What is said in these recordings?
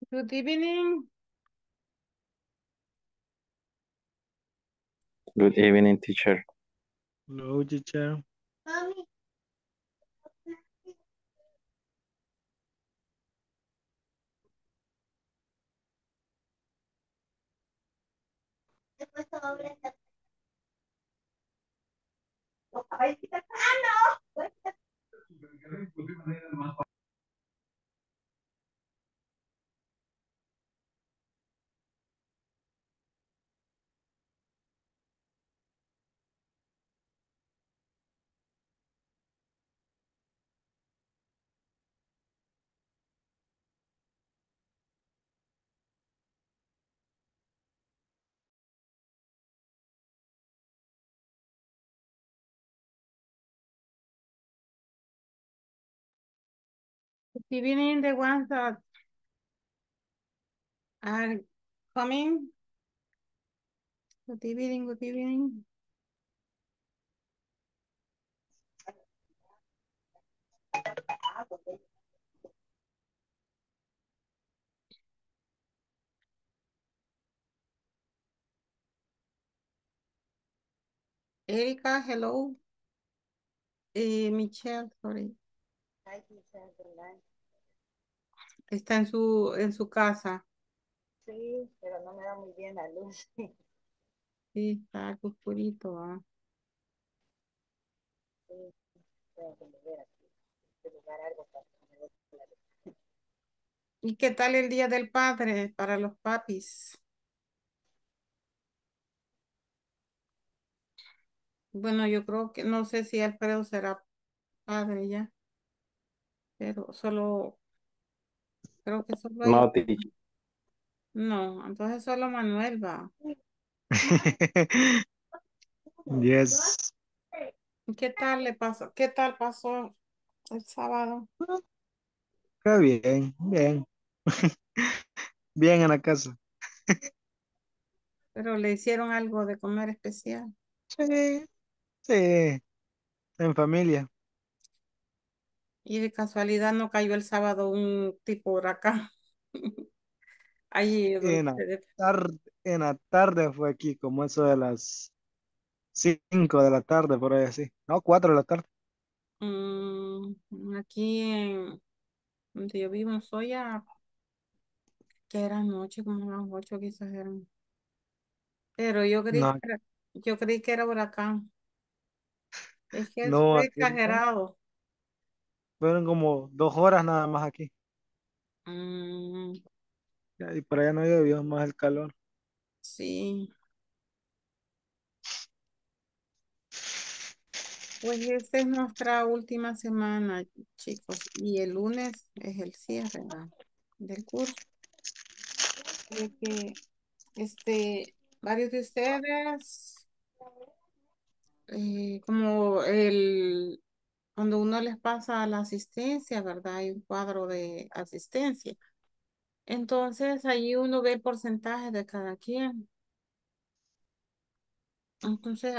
Good evening. Good evening, teacher. Hello, teacher. Good evening, the ones that are coming. Good evening, good evening. Erika, hello. Michelle, sorry. Está en su casa. Sí, pero no me da muy bien la luz. Sí, está algo oscurito, ¿va? Sí, tengo que mover aquí, este lugar algo para que me dé la luz. ¿Y qué tal el Día del Padre para los papis? Bueno, yo creo que, no sé si Alfredo será padre ya, pero creo que solo ellos. No, teacher. No, entonces solo Manuel va. Yes. ¿Y qué tal le pasó? ¿Qué tal pasó el sábado? Está bien, bien. Bien en la casa. Pero le hicieron algo de comer especial. Sí, sí. En familia. Y de casualidad no cayó el sábado un tipo huracán. Allí donde En la ustedes. en la tarde fue aquí, como eso de las 5 de la tarde, por ahí así. No, 4 de la tarde. Aquí en donde yo vivo en Soya, que era noche, como las 8 quizás eran. Pero No, yo creí que era huracán. Es que no, fue aquí no. exagerado. Fueron como 2 horas nada más aquí. Mm, Y por allá no llovió más el calor. sí, pues esta es nuestra última semana, chicos, y el lunes es el cierre, ¿va? Del curso. De que varios de ustedes, como cuando uno les pasa la asistencia, ¿verdad? Hay un cuadro de asistencia. Entonces, ahí uno ve el porcentaje de cada quien. Entonces,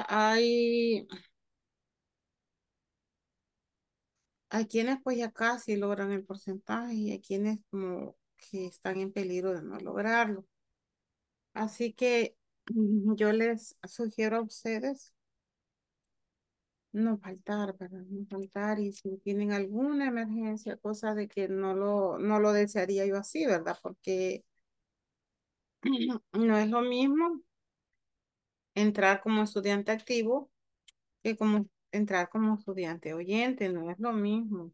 hay quienes pues ya casi logran el porcentaje y hay quienes como que están en peligro de no lograrlo. Así que yo les sugiero a ustedes no faltar, ¿verdad? No faltar y si tienen alguna emergencia, cosa de que no lo desearía yo así, ¿verdad? Porque no es lo mismo entrar como estudiante activo que como entrar como estudiante oyente, no es lo mismo.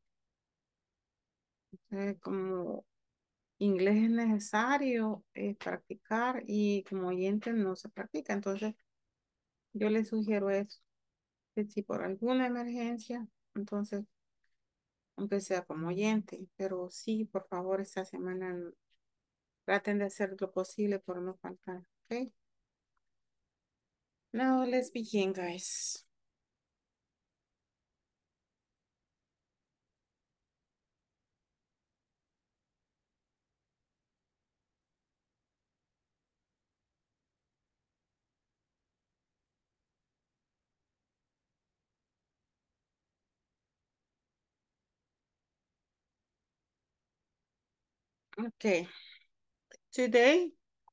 Como inglés es necesario practicar y como oyente no se practica. Entonces, yo les sugiero eso, que si por alguna emergencia, entonces aunque sea como oyente, pero sí, por favor, esta semana traten de hacer lo posible por no faltar, ¿ok? Now let's begin, guys. Ok, today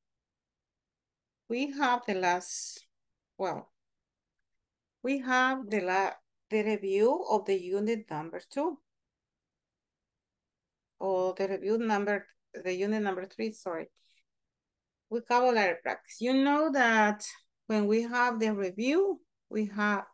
we have the last, well, we have the review of the unit number 2. Or the unit number 3, sorry. Vocabulary practice. You know that when we have the review, we have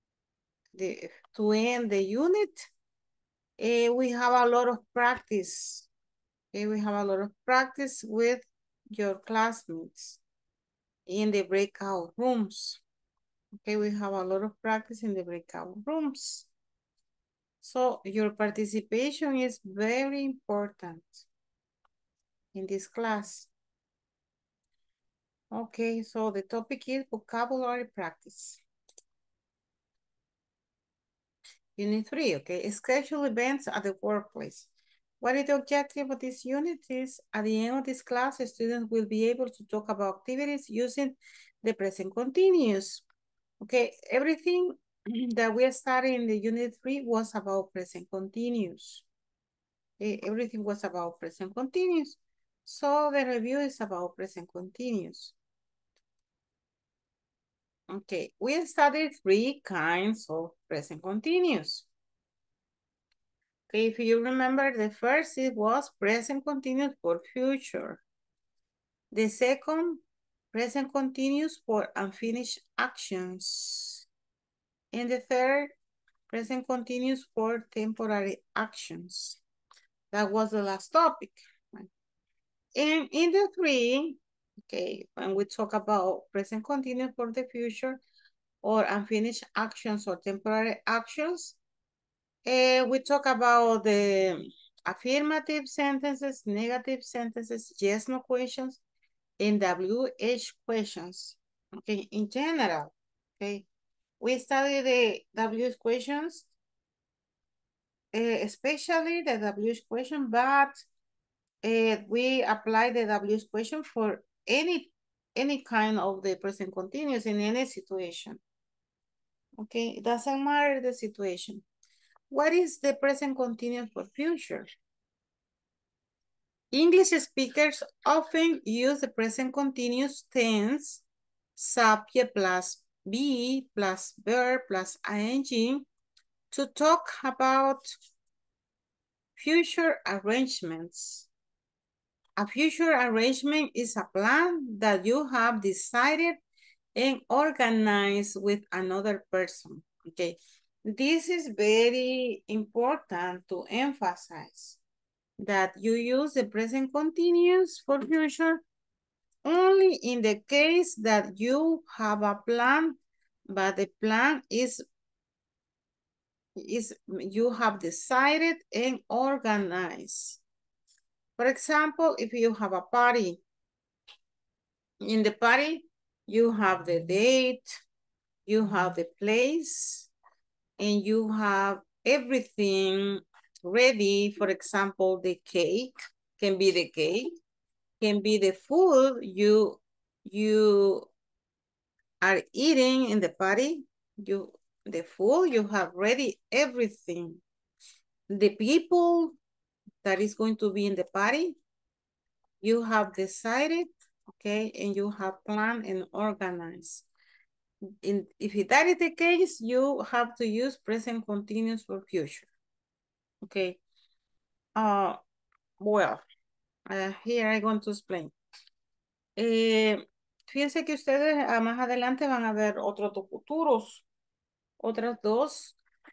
to end the unit, we have a lot of practice. Okay, we have a lot of practice with your classmates in the breakout rooms. Okay, we have a lot of practice in the breakout rooms. So your participation is very important in this class. Okay, so the topic is vocabulary practice. Unit 3, okay, schedule events at the workplace. What is the objective of this unit is at the end of this class, students will be able to talk about activities using the present continuous. Okay, everything that we studied in the unit 3 was about present continuous. Okay, everything was about present continuous. So the review is about present continuous. Okay, we studied 3 kinds of present continuous. Okay, if you remember, the first it was present continuous for future. The second, present continuous for unfinished actions. And the third, present continuous for temporary actions. That was the last topic. And in the 3, okay, when we talk about present continuous for the future or unfinished actions or temporary actions, we talk about the affirmative sentences, negative sentences, yes, no questions, and WH questions. Okay, in general, okay, we study the WH questions, especially the WH question, but we apply the WH question for any kind of the present continuous in any situation. Okay, it doesn't matter the situation. What is the present continuous for future? English speakers often use the present continuous tense, subject plus be plus verb plus ing to talk about future arrangements. A future arrangement is a plan that you have decided and organized with another person. Okay, this is very important to emphasize that you use the present continuous for future only in the case that you have a plan, but the plan is you have decided and organized. For example, if you have a party, in the party, you have the date, you have the place, and you have everything ready. For example, the cake can be the cake, can be the food you are eating in the party. The food you have ready, everything. The people that is going to be in the party, you have decided, okay, and you have planned and organized. If that is the case, you have to use present continuous for future. Okay. Well, here I'm going to explain. Fíjense que ustedes más adelante van a ver otros dos futuros, otros dos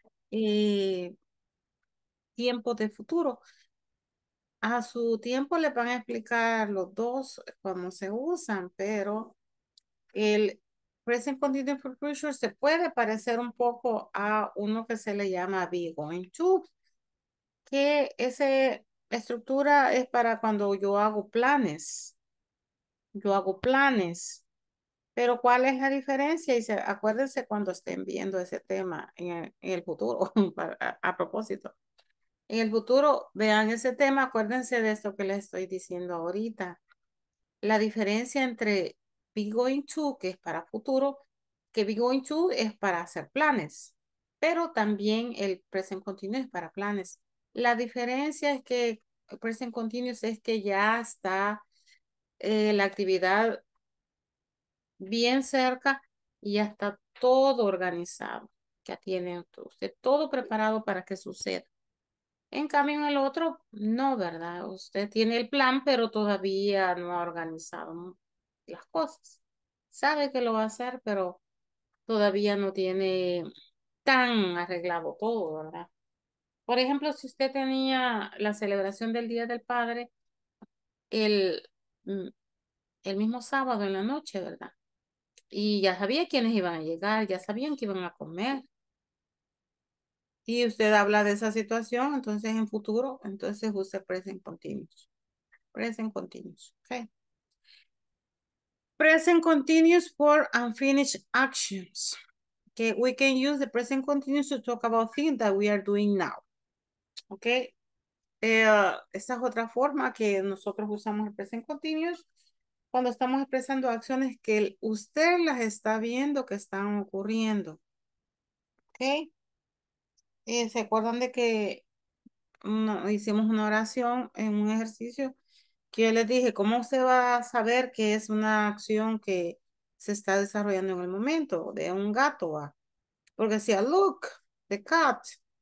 tiempos de futuro. A su tiempo les van a explicar los dos cómo se usan, pero el present continuous for future se puede parecer un poco a uno que se le llama be going to, que esa estructura es para cuando yo hago planes. Yo hago planes. Pero ¿cuál es la diferencia? Y acuérdense cuando estén viendo ese tema en el futuro, a propósito. En el futuro, vean ese tema, acuérdense de esto que les estoy diciendo ahorita. La diferencia entre be going to, que es para futuro, que be going to es para hacer planes, pero también el present continuous es para planes. La diferencia es que el present continuous es que ya está la actividad bien cerca y ya está todo organizado. Ya tiene usted todo preparado para que suceda. En cambio, en el otro, no, ¿verdad? Usted tiene el plan, pero todavía no ha organizado las cosas. Sabe que lo va a hacer, pero todavía no tiene tan arreglado todo, ¿verdad? Por ejemplo, si usted tenía la celebración del Día del Padre el, mm, el mismo sábado en la noche, ¿verdad? Y ya sabía quiénes iban a llegar, ya sabían que iban a comer. Y usted habla de esa situación, entonces en futuro, entonces use present continuous. Present continuous, okay? Present continuous for unfinished actions. Okay, we can use the present continuous to talk about things that we are doing now. Okay. Esta es otra forma que nosotros usamos el present continuous cuando estamos expresando acciones que usted las está viendo que están ocurriendo. Ok. ¿Se acuerdan de que hicimos una oración en un ejercicio que yo les dije, ¿cómo se va a saber que es una acción que se está desarrollando en el momento de un gato? ¿Va? Porque decía, look, the cat,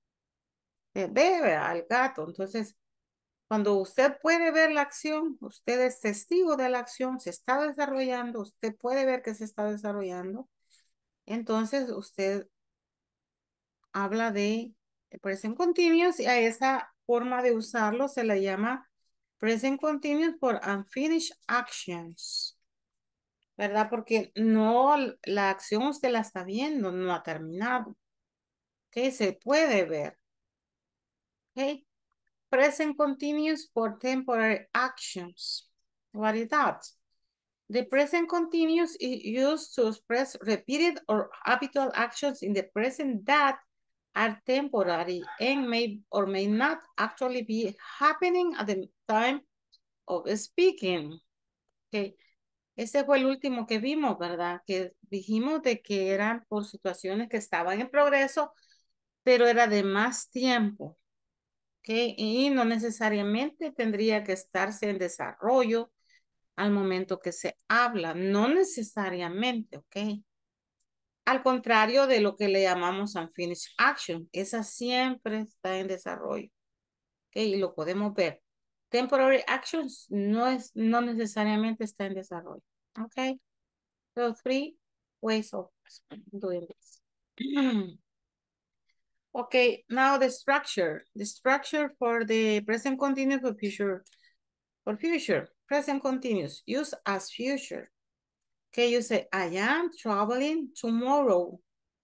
ve al gato. Entonces, cuando usted puede ver la acción, usted es testigo de la acción, se está desarrollando, usted puede ver que se está desarrollando, entonces usted habla de present continuous y a esa forma de usarlo se le llama present continuous for unfinished actions, ¿verdad? Porque no, la acción usted la está viendo, no ha terminado, ¿ok? Se puede ver, ¿ok? Present continuous for temporary actions. What is that? The present continuous is used to express repeated or habitual actions in the present that are temporary and may or may not actually be happening at the time of speaking. Okay. Ese fue el último que vimos, ¿verdad? Que dijimos de que eran por situaciones que estaban en progreso, pero era de más tiempo. Okay. Y no necesariamente tendría que estarse en desarrollo al momento que se habla, no necesariamente, ¿ok? Al contrario de lo que le llamamos unfinished action, esa siempre está en desarrollo, ¿ok? Y lo podemos ver. Temporary actions no necesariamente está en desarrollo, ¿ok? So three ways of doing this. Okay, now the structure. The structure for the present continuous for future. Present continuous, use as future. Okay, you say, I am traveling tomorrow.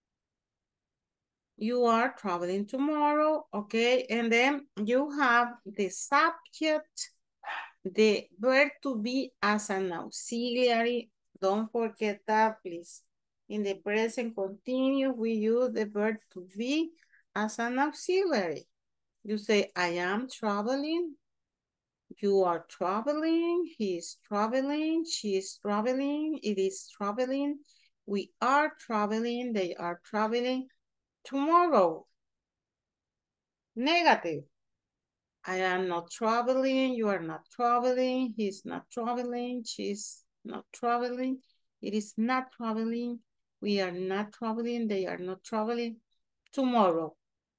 You are traveling tomorrow, okay? And then you have the subject, the verb to be as an auxiliary. Don't forget that, please. In the present continuous, we use the verb to be as an auxiliary. You say, I am traveling. You are traveling, he is traveling, she is traveling, it is traveling, we are traveling, they are traveling. Tomorrow, negative. I am not traveling, you are not traveling, he's not traveling, she's not traveling, it is not traveling, we are not traveling, they are not traveling. Tomorrow.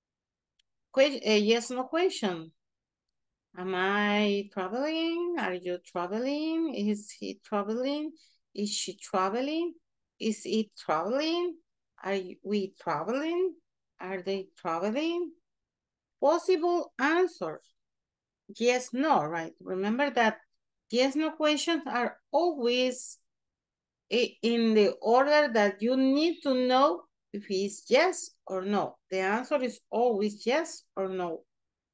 Yes, no question. Am I traveling? Are you traveling? Is he traveling? Is she traveling? Is it traveling? Are we traveling? Are they traveling? Possible answers. Yes, no, right? Remember that yes, no questions are always in the order that you need to know if it's yes or no. The answer is always yes or no.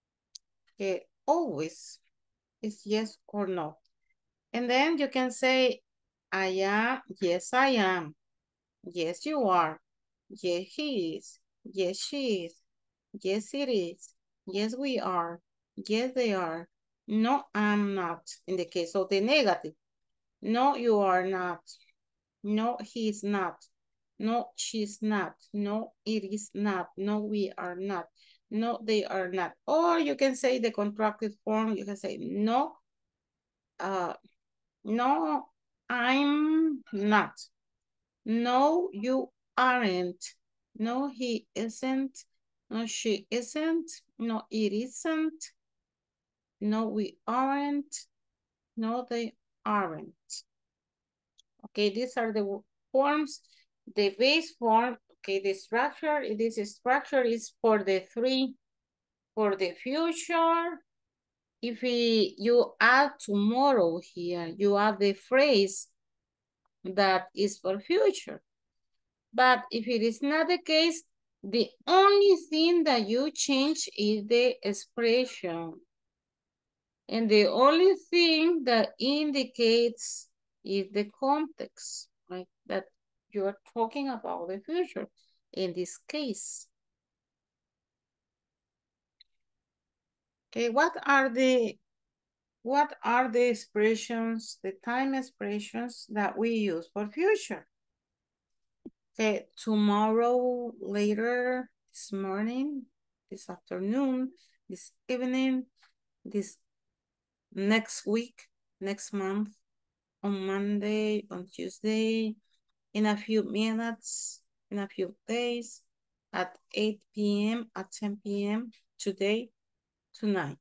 Always is yes or no. And then you can say, I am, yes, I am. Yes, you are. Yes, he is. Yes, she is. Yes, it is. Yes, we are. Yes, they are. No, I'm not. In the case of the negative. No, you are not. No, he is not. No, she's not. No, it is not. No, we are not. No, they are not. Or you can say the contracted form. You can say no, No, I'm not. No, you aren't. No, he isn't. No, she isn't. No, it isn't. No, we aren't. No, they aren't. Okay, these are the forms. The base form, okay, the structure, this structure is for the three, for the future. If you add tomorrow here, you add the phrase that is for future. But if it is not the case, the only thing that you change is the expression. And the only thing that indicates is the context, right? That you're talking about the future in this case. Okay, what are the expressions, the time expressions that we use for future? Okay, tomorrow, later, this morning, this afternoon, this evening, this next week, next month, on Monday, on Tuesday, in a few minutes, in a few days, at 8 p.m., at 10 p.m., today, tonight.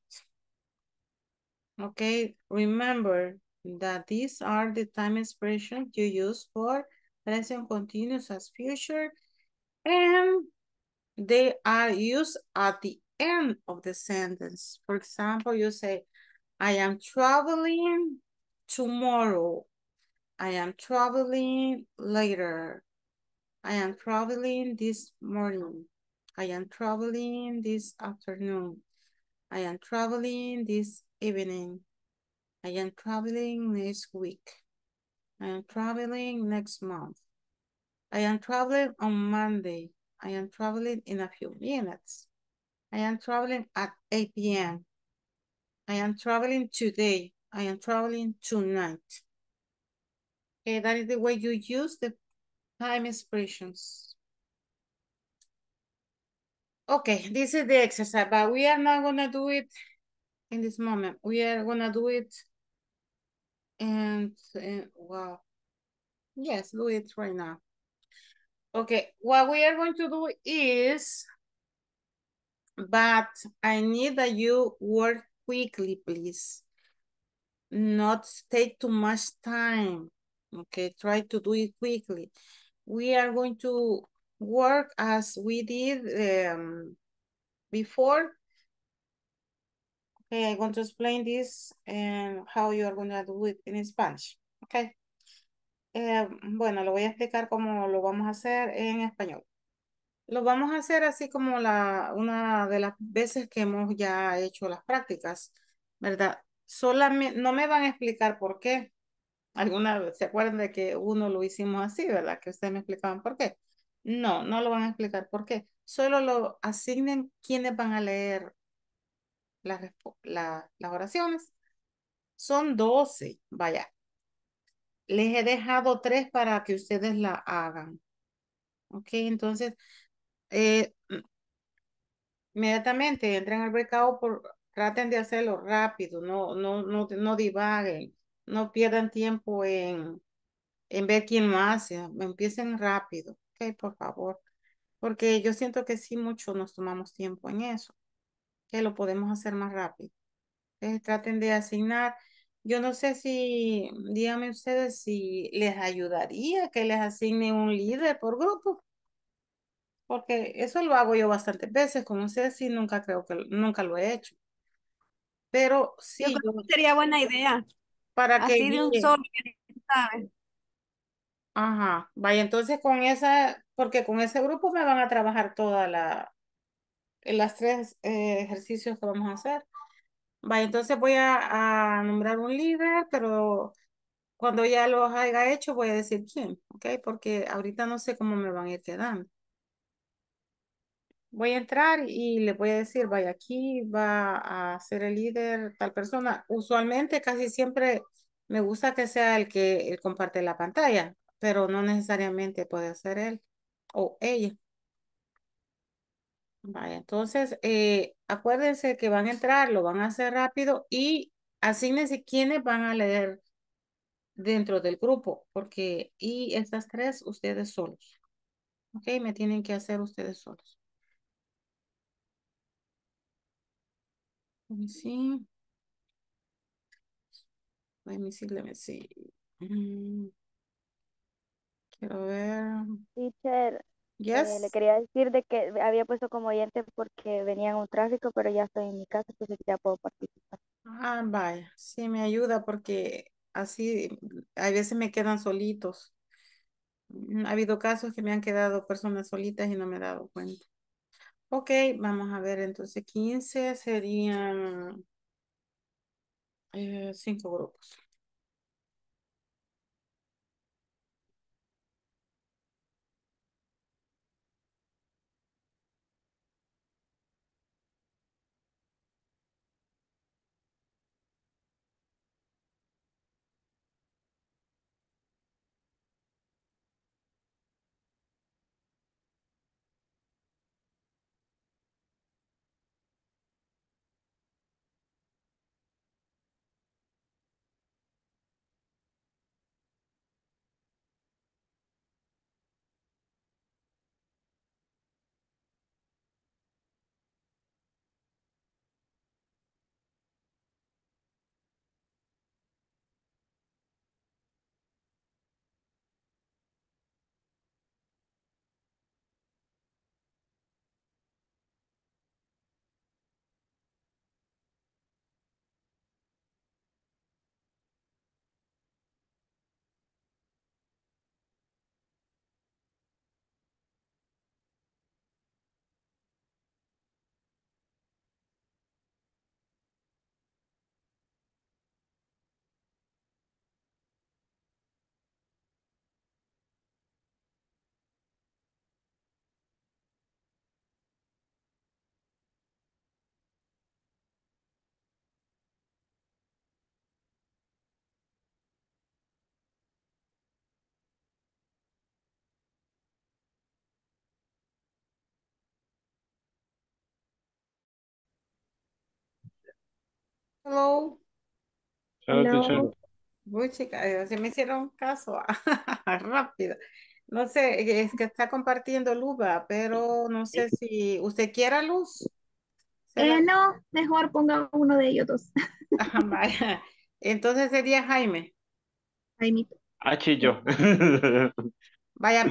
Okay, remember that these are the time expressions you use for present continuous as future, and they are used at the end of the sentence. For example, you say, I am traveling tomorrow. I am traveling later. I am traveling this morning. I am traveling this afternoon. I am traveling this evening. I am traveling next week. I am traveling next month. I am traveling on Monday. I am traveling in a few minutes. I am traveling at 8 p.m. I am traveling today. I am traveling tonight. Okay, that is the way you use the time expressions. Okay, this is the exercise, but we are not gonna do it in this moment. We are gonna do it and wow. Yes, do it right now. Okay, what we are going to do is, but I need that you work quickly, please. Not take too much time. Okay, try to do it quickly. We are going to work as we did before. Okay, I'm going to explain this and how you are going to do it in Spanish. Okay. Bueno, lo voy a explicar cómo lo vamos a hacer en español. Lo vamos a hacer así como una de las veces que hemos ya hecho las prácticas, ¿verdad? Solamente, no me van a explicar por qué. ¿Alguna vez se acuerdan de que uno lo hicimos así, verdad? Que ustedes me explicaban por qué. No, no lo van a explicar por qué. Solo lo asignen quienes van a leer las oraciones. Son 12, vaya. Les he dejado 3 para que ustedes la hagan. Ok, entonces, eh, inmediatamente entren al breakout, traten de hacerlo rápido, no divaguen, no pierdan tiempo en ver quién lo hace, empiecen rápido, ok, por favor, porque yo siento que sí mucho nos tomamos tiempo en eso, que lo podemos hacer más rápido. Traten de asignar, yo no sé si, díganme ustedes si les ayudaría que les asigne un líder por grupo, porque eso lo hago yo bastantes veces, con ustedes sí nunca creo que, nunca lo he hecho. Pero Yo sí, creo que sería buena idea, para que así de un guíe. solo, ¿sabes? Ajá, vaya, entonces con esa, porque con ese grupo me van a trabajar las 3 ejercicios que vamos a hacer. Vaya, entonces voy a nombrar un líder, pero cuando ya los haya hecho voy a decir quién, ¿ok? Porque ahorita no sé cómo me van a ir quedando. Voy a entrar y le voy a decir, vaya, aquí va a ser el líder tal persona. Usualmente casi siempre me gusta que sea el que él comparte la pantalla, pero no necesariamente puede ser él o ella. Vaya, entonces acuérdense que van a entrar, lo van a hacer rápido y asígnense quiénes van a leer dentro del grupo, porque, y estas tres, ustedes solos. Ok, me tienen que hacer ustedes solos. Let me see. Let me see, let me see. Quiero ver. Teacher, le Yes. quería decir de que había puesto como oyente porque venía en un tráfico, pero ya estoy en mi casa, entonces ya puedo participar. Ah, vaya. Sí, me ayuda porque así a veces me quedan solitos. Ha habido casos que me han quedado personas solitas y no me he dado cuenta. Ok, vamos a ver, entonces 15 serían 5 grupos. Hello. Chao, teacher. Hello. Uy, chica, se me hicieron caso rápido. No sé, es que está compartiendo Luba, pero no sé si usted quiera luz. Se la... No, mejor ponga uno de ellos dos. Vaya. Entonces sería Jaime. Ahí mi- H y yo. Vaya,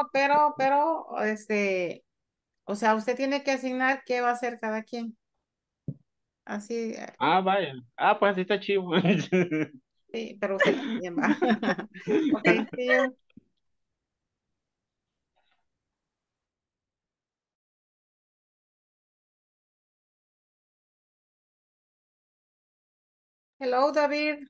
o sea, usted tiene que asignar qué va a hacer cada quien. Así, Ah, vaya. Ah, pues así está chivo. sí, pero usted también va. Ok, see you. Hello, David.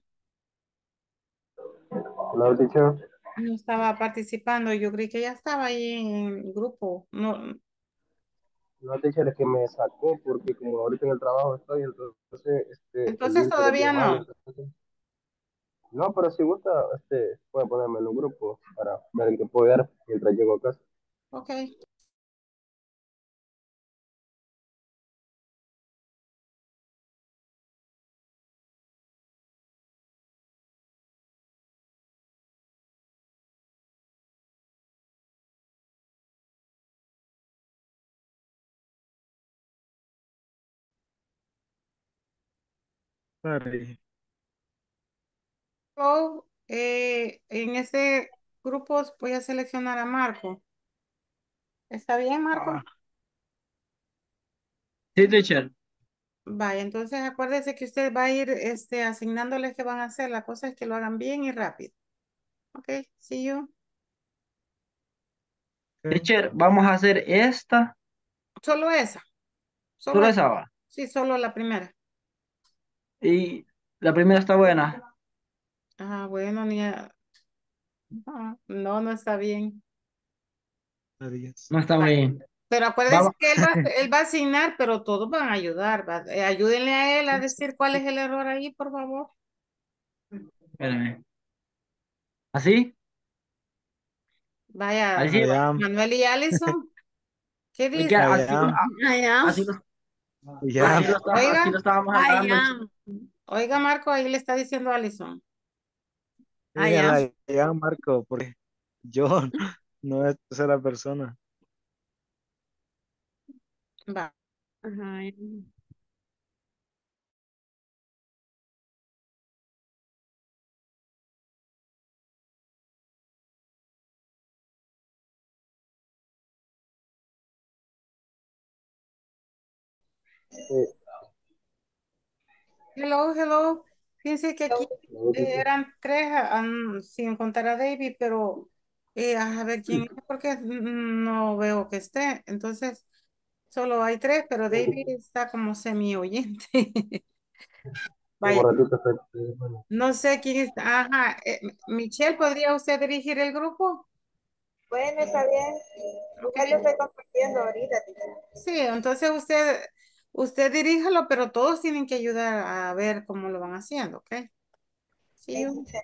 Hello, teacher. No estaba participando, yo creí que ya estaba ahí en el grupo. No, No, teacher, es que me sacó porque como ahorita en el trabajo estoy, entonces el entonces link se le envió todavía mal. no. Entonces, no, pero si gusta, puede ponerme en un grupo para ver en qué puedo ayudar mientras llego a casa. Ok. Sorry. So, en ese grupo voy a seleccionar a Marco. ¿Está bien, Marco? Ah, Sí, teacher. Vaya, entonces acuérdese que usted va a ir asignándoles qué van a hacer. La cosa es que lo hagan bien y rápido. Ok, see you. ok. Teacher, vamos a hacer esta. Solo esa, solo Solo esa. esa va. Sí, solo la primera. Y la primera está buena. Ah, bueno, no, no está bien. Adiós. No está Vaya. bien. Pero acuérdense Vamos. que él va a asignar, pero todos van a ayudar. Ayúdenle a él a decir cuál es el error ahí, por favor. Espérame. ¿Así? Vaya, Así va. I Manuel y Allison, ¿qué Es que dice? I así, am, I am. así, I Vaya, así oiga, lo estábamos I hablando. am. oiga, Marco, ahí le está diciendo Allison. Ah, Dije ya. Ryan Marco, porque yo no es tercera persona. Va. Ajá. Sí, Hello, hello. Fíjense que aquí no, teacher. eran tres, sin contar a David, pero a ver quién es, porque no veo que esté. Entonces, solo hay tres, pero David está como semi oyente. Como Vaya, ratito bueno. no sé quién está. Ajá, Michelle, ¿podría usted dirigir el grupo? Bueno, está bien. Ok. Igual lo estoy compartiendo ahorita, teacher. Sí, entonces usted diríjalo, pero todos tienen que ayudar a ver cómo lo van haciendo, ¿ok? Sí, Sí, teacher.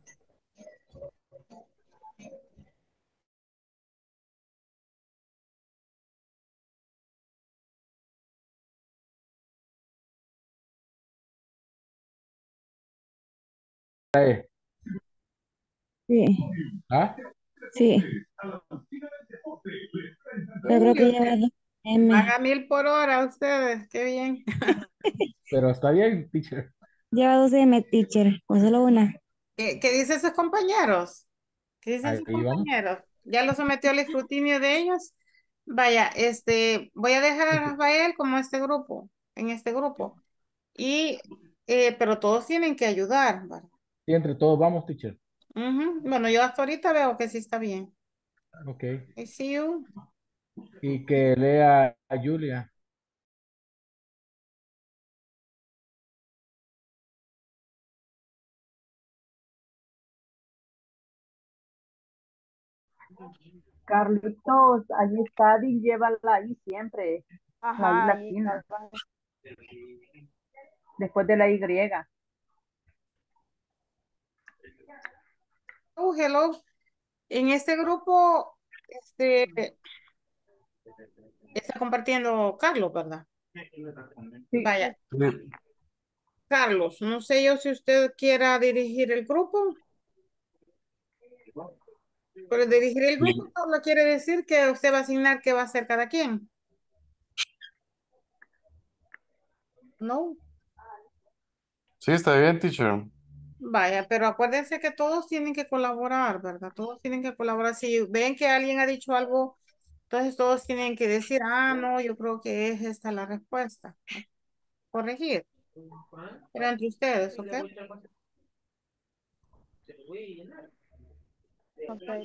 Sí, ¿Ah? sí. Yo creo que lleva dos van M. a 1000 por hora ustedes, qué bien. Pero está bien, teacher. Lleva 12 M, teacher. O solo una. ¿Qué dicen sus compañeros? ¿Qué dicen sus Ahí vamos. compañeros? ¿Ya lo sometió al escrutinio de ellos? Vaya, voy a dejar a Rafael como en este grupo. Y, pero todos tienen que ayudar, ¿verdad? Sí, entre todos vamos, teacher. Ujú. Bueno, yo hasta ahorita veo que sí está bien. Ok. I see you. Y que lea a Julia. Carlitos, allí está y llévala ahí siempre, la I Ajá, y latina, después de la Y. Oh, hello. En este grupo, está compartiendo Carlos, ¿verdad? Sí, Vaya, Carlos, no sé yo si usted quiera dirigir el grupo, pero dirigir el grupo solo quiere decir que usted va a asignar qué va a hacer cada quien, ¿no? Sí, está bien, teacher. Vaya, pero acuérdense que todos tienen que colaborar, ¿verdad? Todos tienen que colaborar. Si ven que alguien ha dicho algo, entonces todos tienen que decir, ah, no, yo creo que es esta la respuesta. Corregir, pero entre ustedes, ¿ok? ok.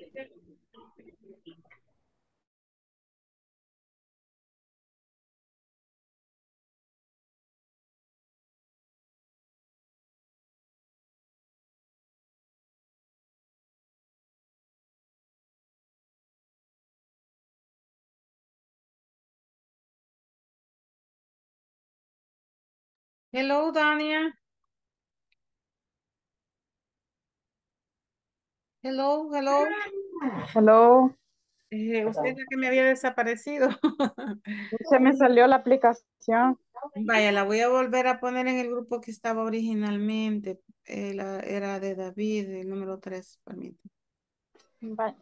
Hello, Dania. Hello, hello. hello, Usted es la que me había desaparecido. se me salió la aplicación. Vaya, la voy a volver a poner en el grupo que estaba originalmente. Era de David, el número 3, permítame. Bye.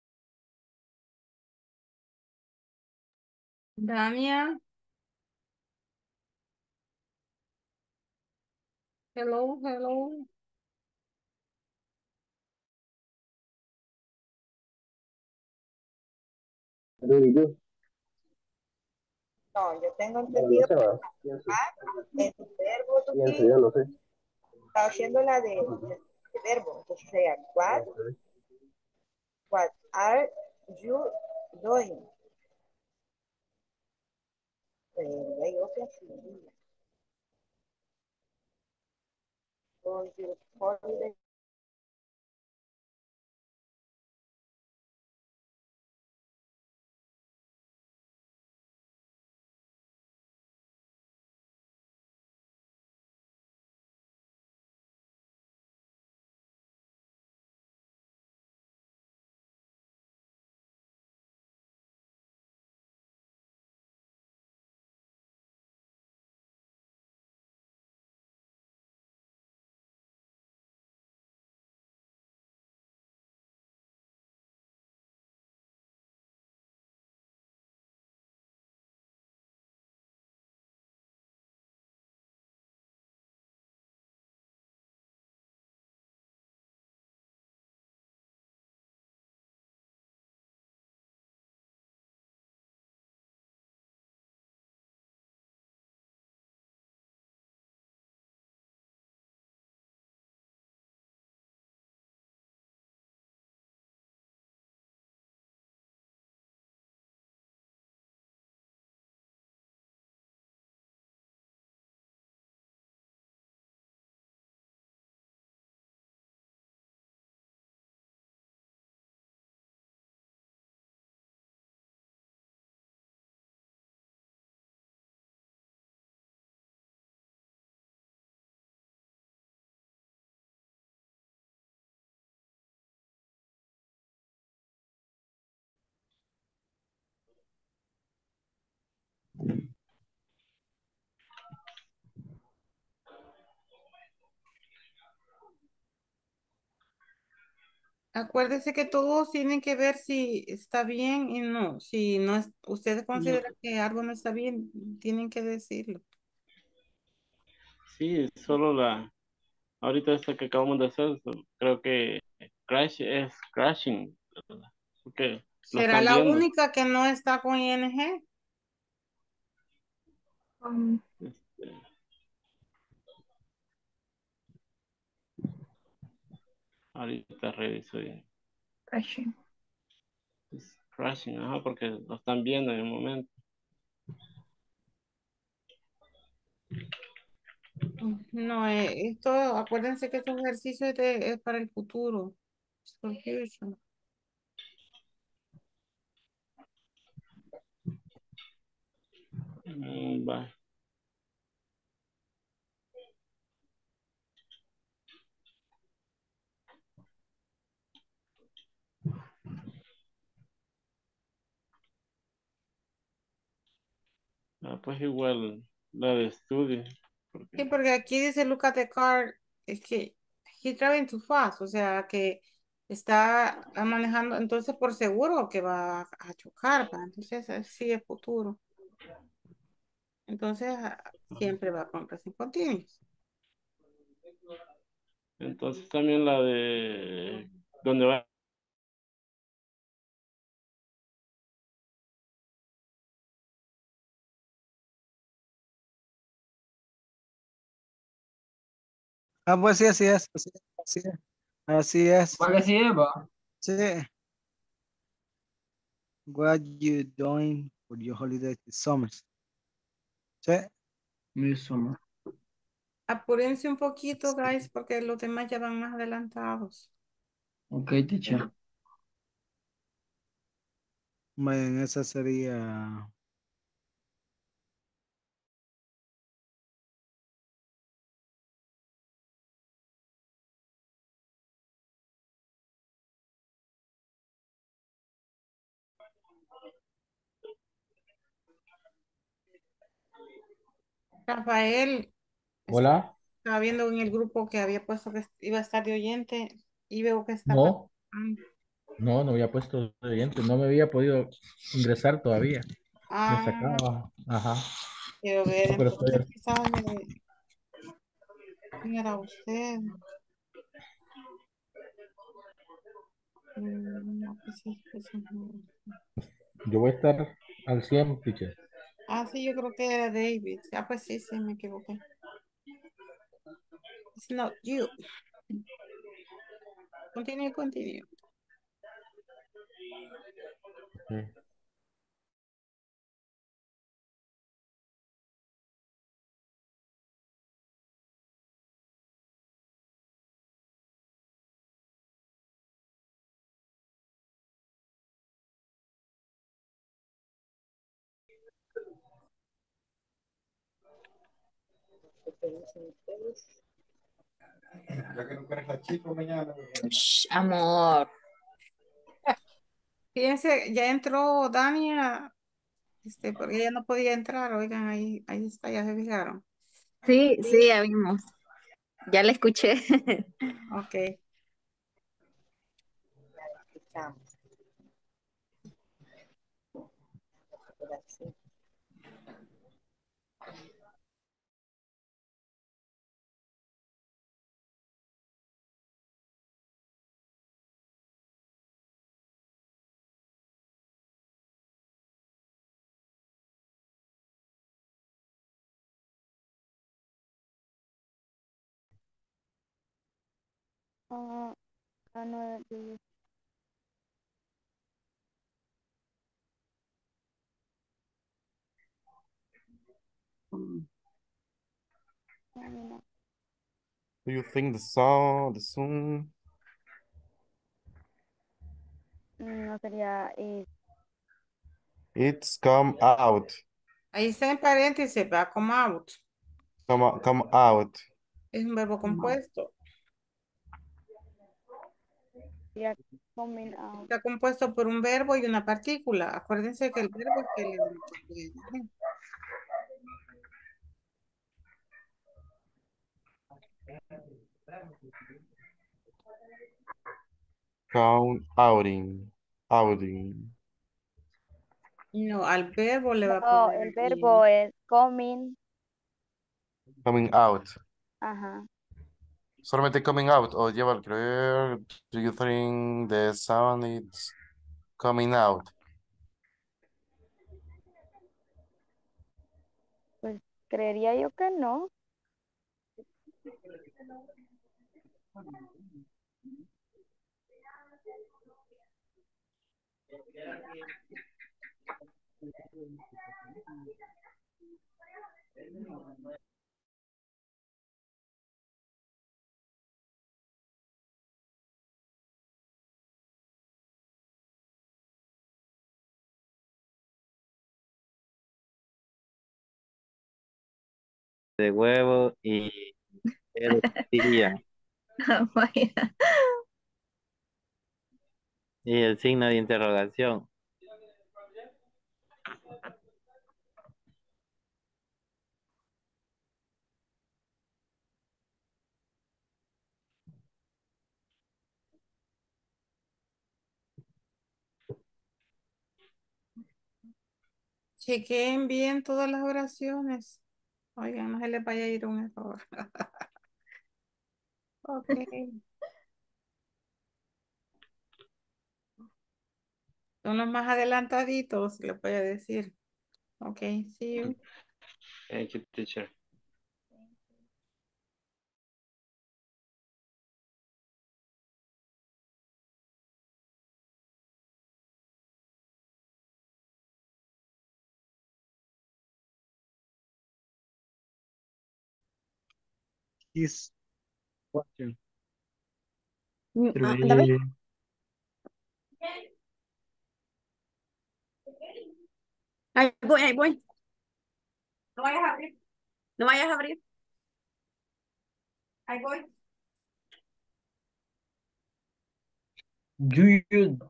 Dania, Hello, hello. Really good. No, yo tengo Bueno, no entendido sé, que va. Pienso, el verbo to pienso, be yo no sé. está haciendo la Ujú. de verbo. Entonces sería, Ok. what are you doing? Yo que así. For your holiday. Acuérdese que todos tienen que ver si está bien y no. Si no es, ustedes No, consideran que algo no está bien, tienen que decirlo. Sí, solo ahorita esta que acabamos de hacer, creo que crash es crashing, ¿verdad? Porque lo ¿Será están la viendo. única que no está con ING? Este, ahorita reviso y es crashing, ajá, porque lo están viendo en el momento. No, esto, acuérdense que estos ejercicios es para el futuro. Es for future. Va. Pues igual la de estudio, Sí, porque porque aquí dice look at the car, es que he's driving too fast, o sea que está manejando, entonces por seguro que va a chocar, ¿va? Entonces sí es futuro. Entonces siempre va con present continuous. entonces también la de donde va. Ah, pues sí, así es, así es, así es. Así es. ¿cuál es Eva? Sí. What you doing for your holiday this summer? Sí. Mismo. Apúrense un poquito, guys, porque los demás ya van más adelantados. Ok, teacher. Bueno, esa sería. Rafael, Hola, estaba viendo en el grupo que había puesto que iba a estar de oyente y veo que está no, participando. no había puesto de oyente, no me había podido ingresar todavía. Me Ah, sacaba, ajá, quiero ver, no, pero estoy, entonces quizás ¿Quién era usted? No, pues sí, eso no. Yo voy a estar al 100, teacher. Ah, sí, yo creo que era David. Ah, pues sí, sí, me equivoqué. It's not you. Continue, continue. Okay. ¿Qué dicen ustedes? Ya que no quieres la chica mañana. Shh, amor. Fíjense, ya entró Dania, porque ella no podía entrar. Oigan, ahí está, ya se fijaron. Sí, sí, ya vimos. Ya la escuché. Ok. Ya escuchamos. Ahora sí. Ah, no, no, Do you think the sun, no sería it's come out, Ahí está en paréntesis, va come out. come out, Es un verbo compuesto. sería coming out. Está compuesto por un verbo y una partícula. Acuérdense que el verbo es que le da la count, outing, No, al verbo le va a No, poner el ing. verbo es coming. coming out. Ajá. Solamente coming out o lleva el creer. Do you think the sound is coming out? Pues creería yo que no. De huevo y tortilla. Vaya. Y el signo de interrogación. Chequen bien todas las oraciones. Oigan, no se les vaya a ir un error. Ok. Son los más adelantaditos, les voy a decir. Ok, see you. Thank you, teacher. He's watching. Anda, ve. Three. Ahí voy, ahí voy. No vayas a abrir. No vayas a abrir. Ahí voy. You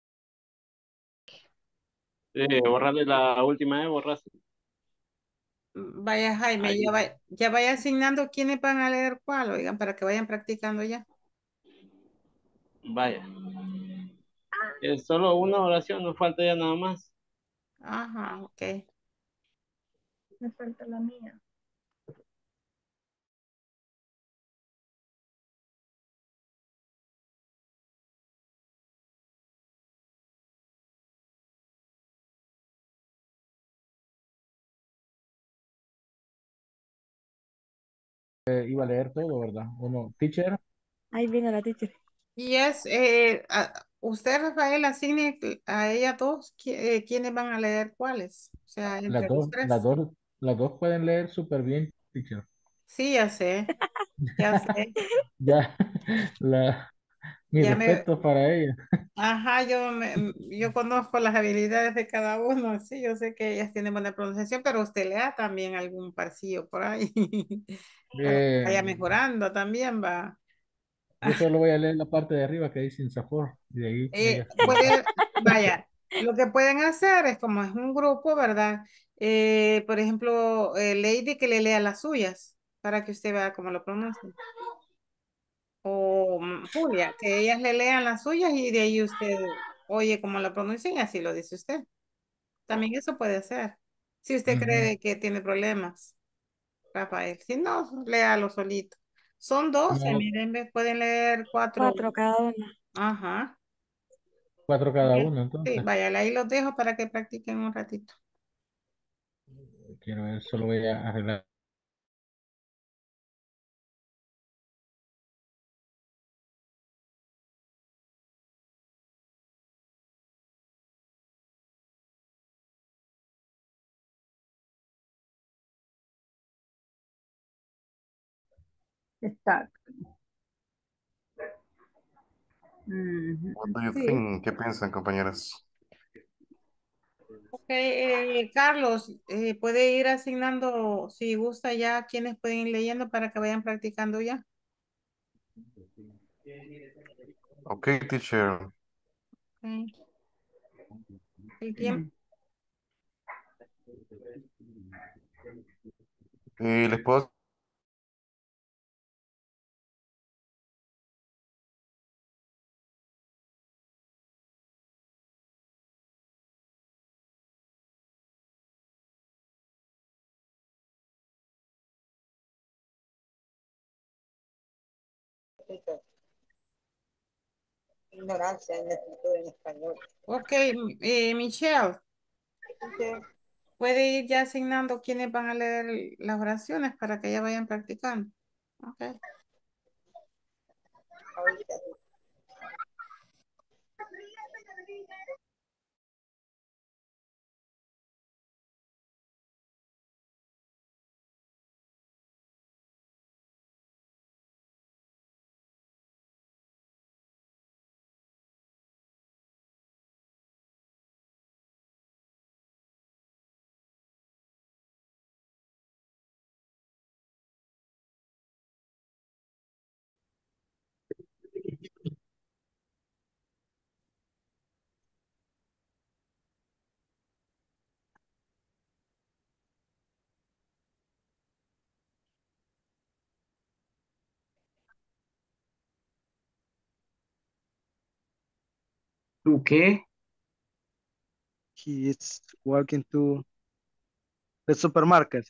Borrarle la última, borras. Vaya Jaime, Ahí, ya vaya asignando quiénes van a leer cuál, oigan, para que vayan practicando ya. vaya. Es solo una oración, nos falta ya nada más. Ajá, ok. Me falta la mía. Iba a leer todo, ¿verdad? Uno, teacher, Ahí viene la teacher. Y usted, Rafael, asigne a ella dos quiénes van a leer cuáles. O sea, las entre los dos, las tres. dos, las dos pueden leer súper bien, teacher. Sí, ya sé, ya sé. Ya, la, mi Ya me, respeto para ella. ajá, yo conozco las habilidades de cada uno, sí, yo sé que ellas tienen buena pronunciación, pero usted lea también algún parcillo por ahí para que Eh, vaya mejorando también, va. yo solo voy a leer la parte de arriba que dice Insafor, y de ahí ella se va. Vaya, lo que pueden hacer es como es un grupo, ¿verdad? Por ejemplo, Lady que le lea las suyas para que usted vea cómo lo pronuncia. O Julia, que ellas le lean las suyas y de ahí usted oye cómo lo pronuncian y así lo dice usted. También eso puede ser. Si usted Ujú. cree que tiene problemas, Rafael. Si no, léalo solito. Son 12, No, miren, pueden leer cuatro. 4 cada uno. Ajá. 4 cada Ok. uno, Sí, entonces. vaya, ahí los dejo para que practiquen un ratito. Quiero ver, solo voy a arreglar. Exacto. Ujú. What do you Sí. think? ¿Qué piensan, compañeras? Ok, Carlos, puede ir asignando, si gusta ya, quienes pueden ir leyendo para que vayan practicando ya. Ok, teacher. Ok, el tiempo. Mm. Y les puedo... Ignorancia en la escritura en español. Ok, Michelle, Entonces, puede ir ya asignando quienes van a leer las oraciones para que ya vayan practicando. Ok. ahorita ¿Tú qué? He is walking to the supermarket.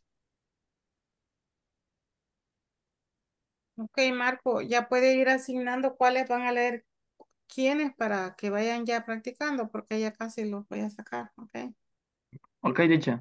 Ok, Marco, ya puede ir asignando cuáles van a leer quiénes para que vayan ya practicando, porque ya casi los voy a sacar. Ok. Ok, dicha.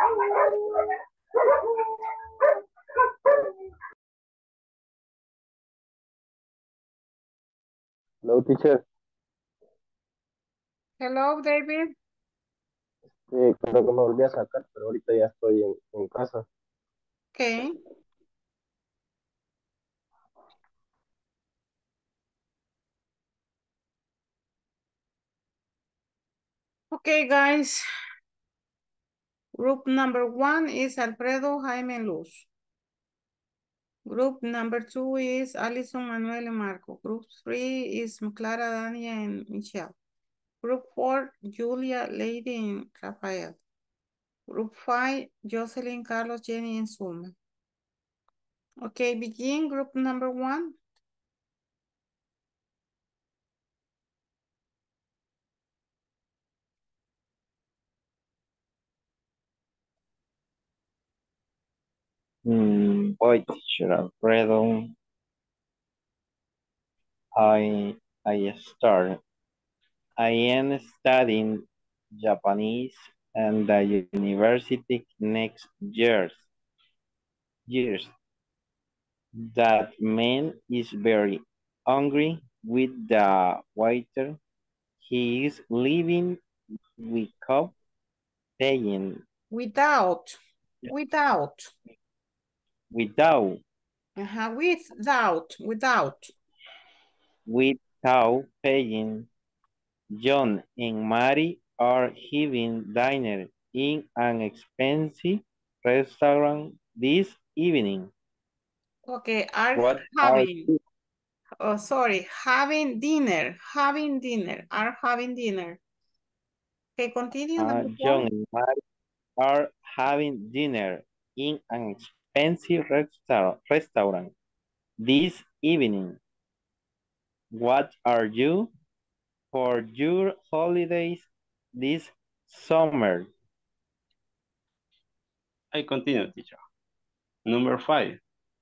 Hello, teacher. Hello, David. Creo que me volví a sacar, pero ahorita ya estoy en casa. Okay. Okay, guys. Group number 1 is Alfredo, Jaime, and Luz. Group number 2 is Alison, Manuel, and Marco. Group 3 is Clara, Dania, and Michelle. Group 4, Julia, Lady, and Rafael. Group 5, Jocelyn, Carlos, Jenny, and Zulma. Okay, begin group number 1. Boy, teacher Alfredo, I start. I am studying Japanese and the university next years. That man is very angry with the waiter. He is leaving without paying. Without. Without without paying. John and Mary are having dinner in an expensive restaurant this evening. Okay, are What are having. Oh, sorry, having dinner, are having dinner. Okay, continue, number 4. John and Mary are having dinner in an expensive restaurant this evening. What are you for your holidays this summer? I continue, teacher. Number 5.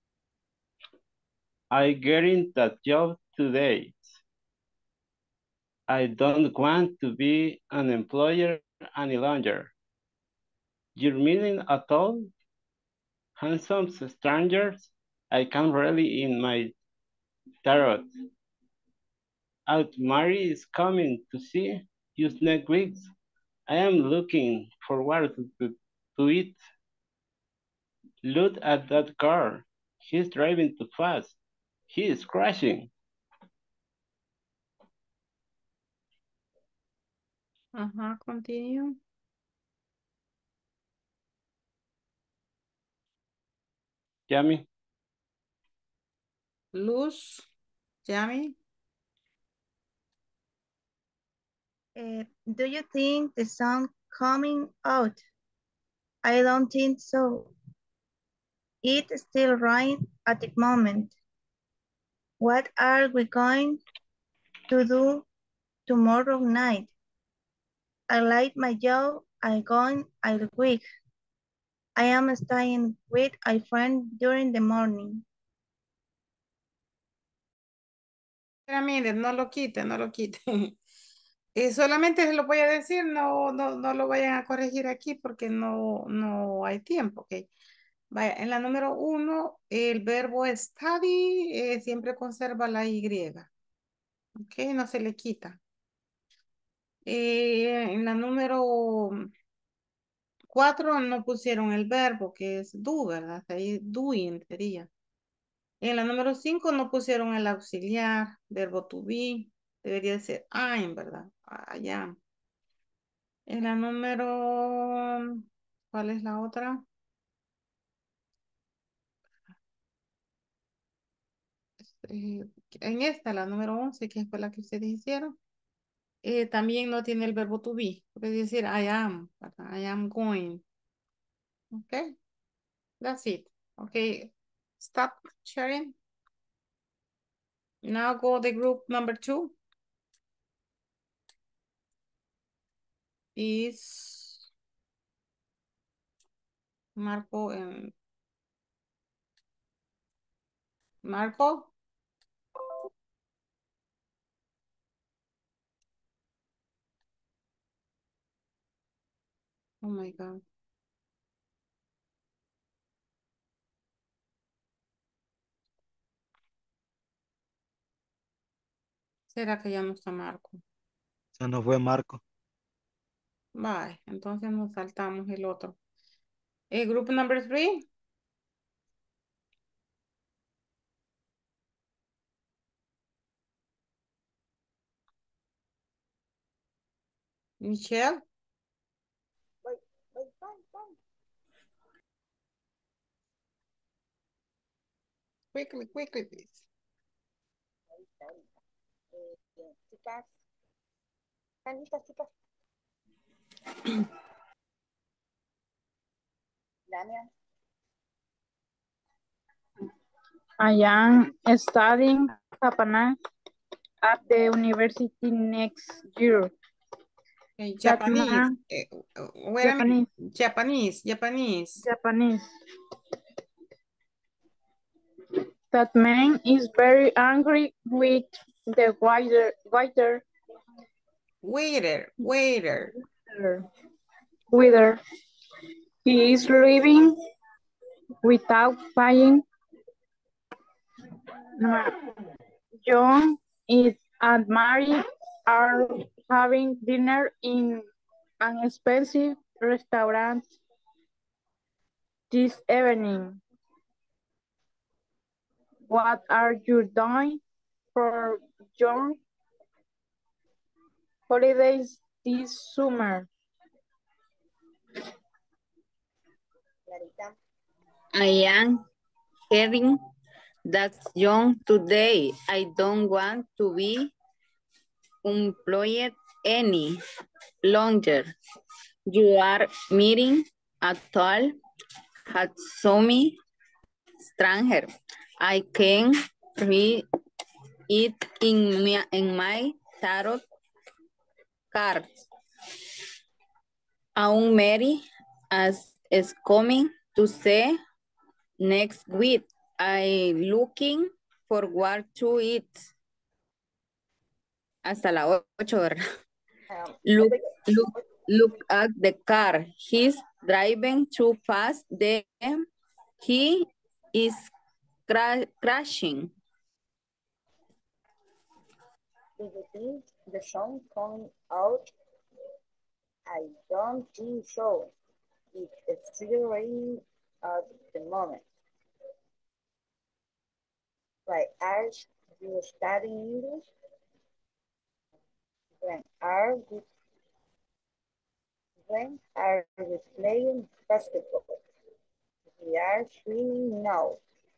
I getting that job today. I don't want to be an employer any longer. Your meaning at all? Handsome strangers? I can't really in my tarot. Aunt Mary is coming to see you next week. I am looking forward to it. Look at that car. He's driving too fast. He is crashing. Continue. Yummy. Luz, Yami. Do you think the sun coming out? I don't think so. It's still rain at the moment. What are we going to do tomorrow night? I like my job. I going all week. I am staying with a friend during the morning. Pero mire, no lo quite, no lo quite. Solamente se lo voy a decir, no lo vayan a corregir aquí porque no hay tiempo, ¿ok? Vaya, en la número 1, el verbo study siempre conserva la Y, ¿ok? No se le quita. En la número 4 no pusieron el verbo, que es do, ¿verdad? Ahí doing sería. En la número 5 no pusieron el auxiliar, verbo to be, debería ser I'm, ¿verdad? I am. En la número, ¿cuál es la otra? En esta, la número 11, que fue la que ustedes hicieron, también no tiene el verbo to be. Puede decir I am, ¿verdad? I am going. Ok, that's it. Ok, stop sharing. Now go the group number 2. Is Marco and Marco. Oh my God. ¿Será que ya no está Marco? Se nos fue Marco. Bye, entonces nos saltamos el otro. Group number 3. Michelle. Quickly, please. Chicas, ¿están listas, chicas? Dania. I am studying Japanese at the university next year. That Japanese. man, Wait a minute. Japanese. Japanese. That man is very angry with the waiter. Waiter. He is leaving without paying. John and Mary are having dinner in an expensive restaurant this evening. What are you doing for your holidays this summer? I am heading that's young today. I don't want to be employed any longer. You are meeting a tall, handsome stranger. I can read it in my tarot cards. Aunt Mary is coming to say next week. I looking forward to it. Hasta la 8, ¿verdad? Look at the car. He's driving too fast. Then he is crashing. Do you think the sun coming out? I don't think so. It's still raining at the moment. Why are you studying English? When are we playing basketball? We are swimming now.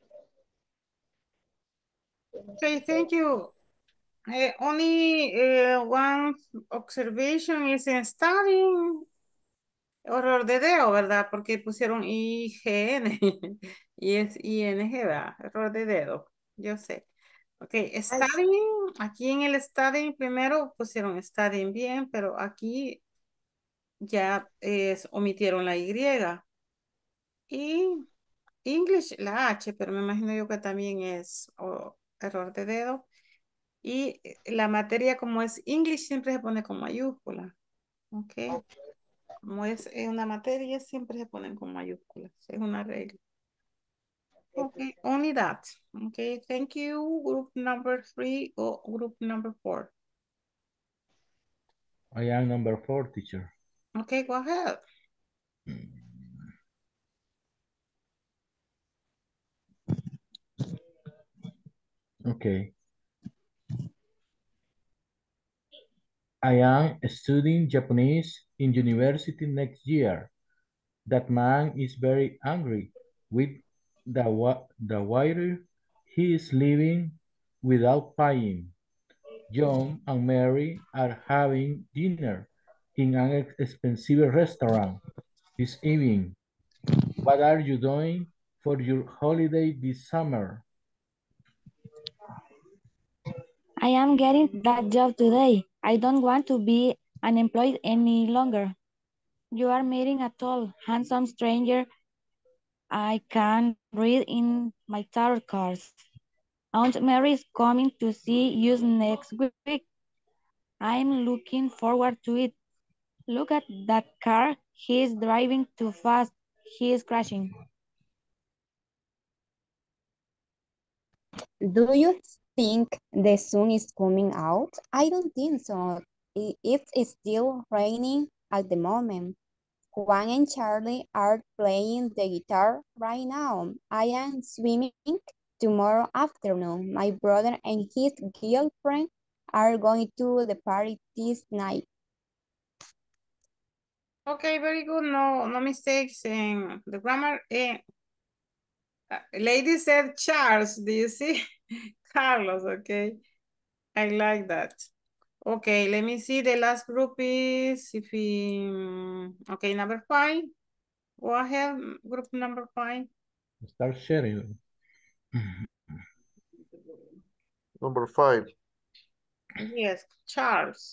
Okay, thank you. Only one observation is in studying. Error de dedo, ¿verdad? Porque pusieron IGN y es ING, ¿verdad? Error de dedo, yo sé. Ok, studying, aquí en el studying primero pusieron studying bien, pero aquí ya omitieron la Y. Y English, la H, pero me imagino yo que también es error de dedo. Y la materia como es English siempre se pone con mayúscula. Ok. Como es una materia siempre se ponen con mayúsculas. Es una regla. Okay, only that. Okay, thank you. Group number 3 or group number 4. I am number 4, teacher. Okay, go ahead. Okay. I am studying Japanese in university next year. That man is very angry with the waiter. He is leaving without paying. John and Mary are having dinner in an expensive restaurant this evening. What are you doing for your holiday this summer? I am getting that job today. I don't want to be unemployed any longer. You are meeting a tall, handsome stranger. I can read in my tarot cards. Aunt Mary is coming to see you next week. I'm looking forward to it. Look at that car. He's driving too fast. He is crashing. Do you think the sun is coming out? I don't think so. It's still raining at the moment. Juan and Charlie are playing the guitar right now. I am swimming tomorrow afternoon. My brother and his girlfriend are going to the party this night. Okay, very good. No, no mistakes in the grammar. Lady said Charles. Do you see? Carlos, okay. I like that. Okay, let me see. The last group is if we, okay, number 5. Go ahead, group number 5. Start sharing. Number 5. Yes, Charles.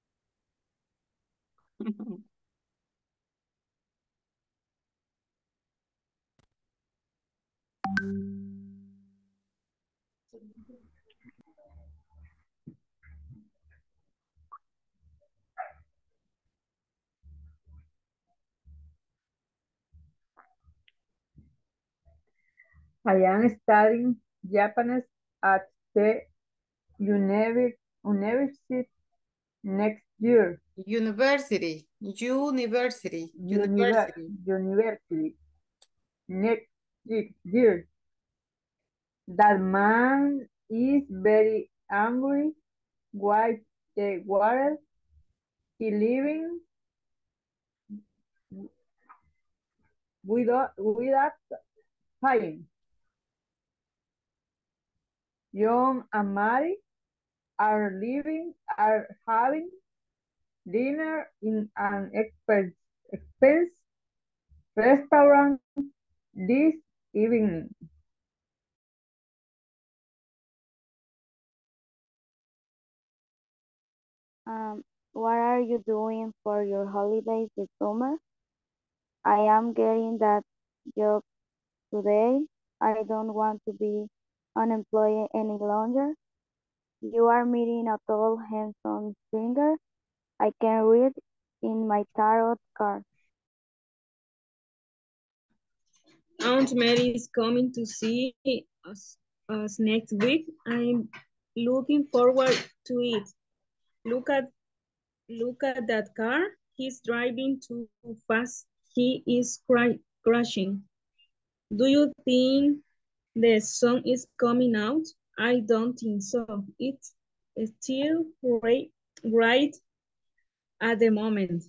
I am studying Japanese at the university next year. University University next year. That man is very angry with the water he living without paying. John and Mary are having dinner in an expensive restaurant this evening. What are you doing for your holidays this summer? I am getting that job today. I don't want to be unemployed any longer. You are meeting a tall, handsome stranger. I can read in my tarot card. Aunt Mary is coming to see us next week. I'm looking forward to it. Look at that car. He's driving too fast. He is crashing. Do you think the sun is coming out? I don't think so. It's still right at the moment.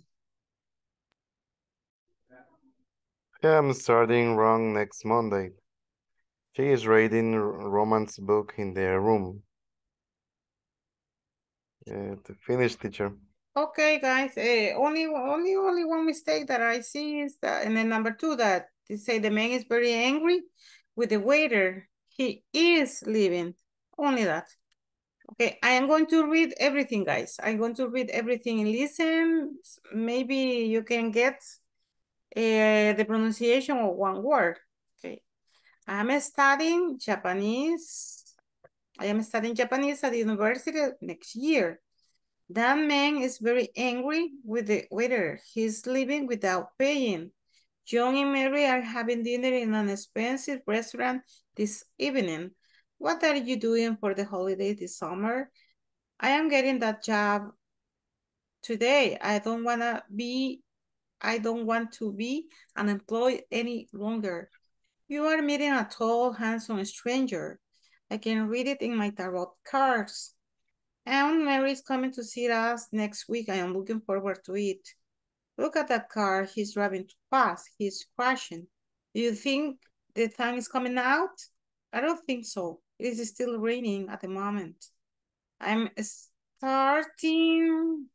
I'm starting wrong next Monday. She is reading romance book in their room. To finish, teacher. Okay, guys. Only one mistake that I see is that, and then number 2 that they say the man is very angry with the waiter. He is leaving. Only that. Okay, I am going to read everything, guys. I'm going to read everything and listen. Maybe you can get the pronunciation of one word. Okay, I'm studying Japanese. I am studying Japanese at the university next year. That man is very angry with the waiter. He's leaving without paying. John and Mary are having dinner in an expensive restaurant this evening. What are you doing for the holiday this summer? I am getting that job today. I don't want to be unemployed any longer. You are meeting a tall, handsome stranger. I can read it in my tarot cards. Aunt Mary is coming to see us next week. I am looking forward to it. Look at that car. He's driving too fast. He's crashing. Do you think the sun is coming out? I don't think so. It is still raining at the moment. I'm starting.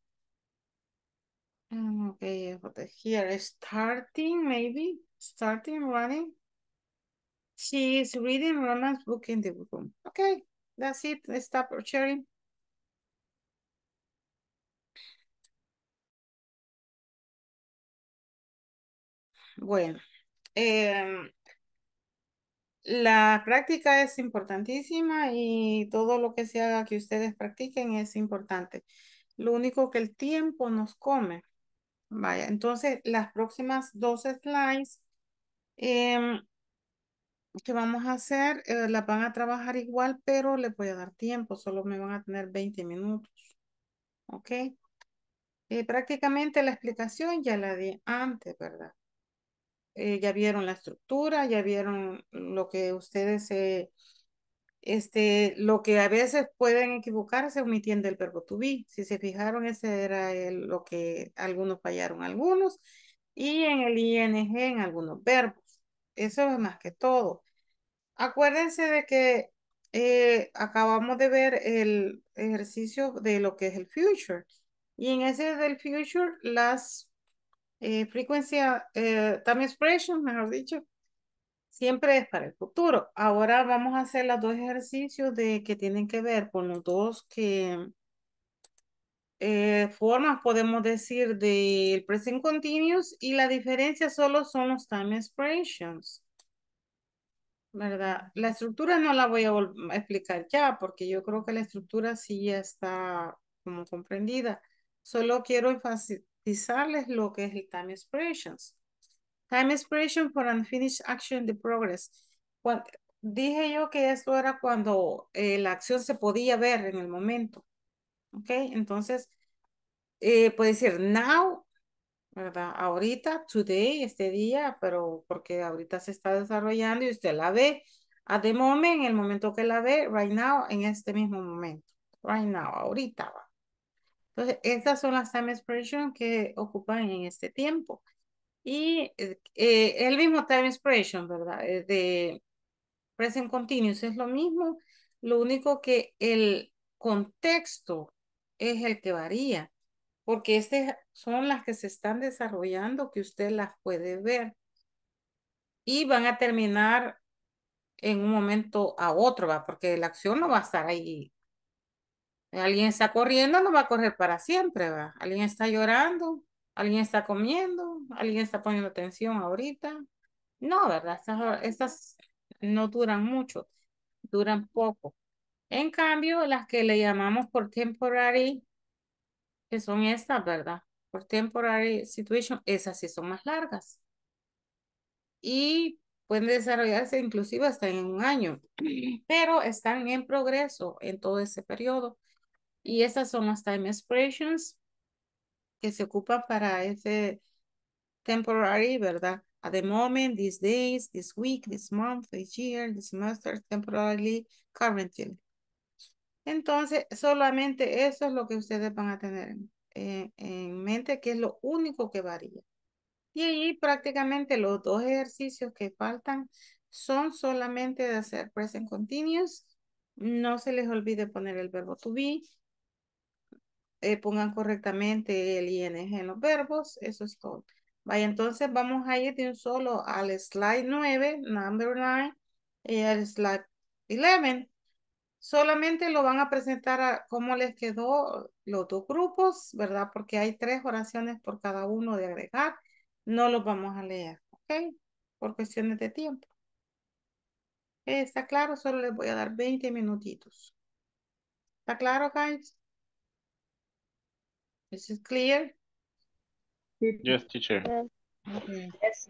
Okay, here starting maybe starting running. She is reading romance book in the room. Okay, that's it. Let's stop sharing. Bueno, la práctica es importantísima y todo lo que se haga que ustedes practiquen es importante. Lo único que el tiempo nos come. Vaya, entonces las próximas 2 slides que vamos a hacer, las van a trabajar igual, pero les voy a dar tiempo, solo me van a tener 20 minutos. ¿Ok? Prácticamente la explicación ya la di antes, ¿verdad? Ya vieron la estructura, ya vieron lo que ustedes, lo que a veces pueden equivocarse omitiendo el verbo to be. Si se fijaron, ese era lo que algunos fallaron, algunos, y en el ing en algunos verbos. Eso es más que todo. Acuérdense de que acabamos de ver el ejercicio de lo que es el future. Y en ese del future, las frecuencia, time expression, mejor dicho, siempre es para el futuro. Ahora vamos a hacer los dos ejercicios de que tienen que ver con los dos formas, podemos decir, del present continuous, y la diferencia solo son los time expressions. ¿Verdad? La estructura no la voy a explicar ya, porque yo creo que la estructura sí ya está como comprendida. Solo quiero enfatizarles lo que es el time expressions. Time expression for unfinished action in the progress. Dije yo que esto era cuando la acción se podía ver en el momento. ¿Ok? Entonces, puede decir now, ¿verdad? Ahorita, today, este día, pero porque ahorita se está desarrollando y usted la ve at the moment, en el momento que la ve, right now, en este mismo momento. Right now, ahorita va. Entonces, estas son las time expression que ocupan en este tiempo. Y el mismo time expression, ¿verdad? De present continuous es lo mismo, lo único que el contexto es el que varía, porque estas son las que se están desarrollando, que usted las puede ver y van a terminar en un momento a otro, ¿va? Porque la acción no va a estar ahí. Alguien está corriendo, no va a correr para siempre, ¿va? Alguien está llorando, alguien está comiendo, alguien está poniendo atención ahorita. No, ¿verdad? Estas no duran mucho, duran poco. En cambio, las que le llamamos por temporary, que son estas, ¿verdad? Por temporary situation, esas sí son más largas. Y pueden desarrollarse inclusive hasta en un año, pero están en progreso en todo ese periodo. Y esas son las time expressions que se ocupan para ese temporary, ¿verdad? At the moment, these days, this week, this month, this year, this semester, temporarily, currently. Entonces, solamente eso es lo que ustedes van a tener en mente, que es lo único que varía. Y ahí prácticamente los dos ejercicios que faltan son solamente de hacer present continuous. No se les olvide poner el verbo to be. Pongan correctamente el ing en los verbos. Eso es todo. Vaya, entonces vamos a ir de un solo al slide 9, number 9, y al slide 11. Solamente lo van a presentar a cómo les quedó los dos grupos, ¿verdad? Porque hay 3 oraciones por cada uno de agregar. No los vamos a leer, ¿ok? Por cuestiones de tiempo. ¿Está claro? Solo les voy a dar 20 minutitos. ¿Está claro, guys? This is clear? Yes, teacher. Okay. Yes.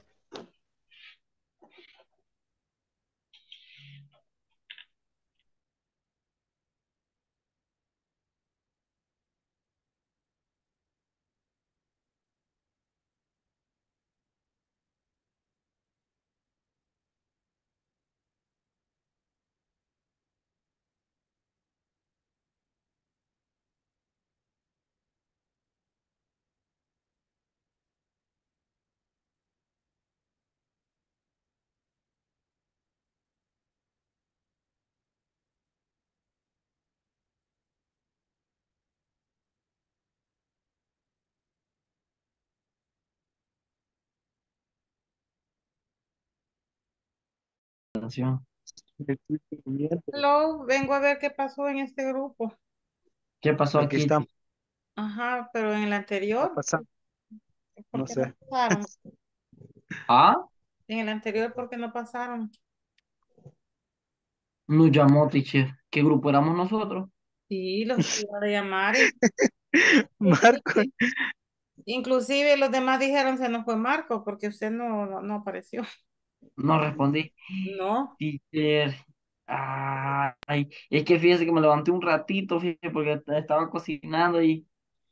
Hello, vengo a ver qué pasó en este grupo. ¿Qué pasó Aquí aquí? estamos Ajá, pero en el anterior, pasando, ¿por no qué no sé. pasaron? Ah, En el anterior, ¿por qué no pasaron? nos llamó, teacher. ¿Qué grupo éramos nosotros? Sí, los iba a llamar. Marco, Inclusive los demás dijeron se nos fue Marco porque usted no apareció. No respondí. No. Teacher. Ay, es que fíjese que me levanté un ratito, fíjese, porque estaba cocinando y...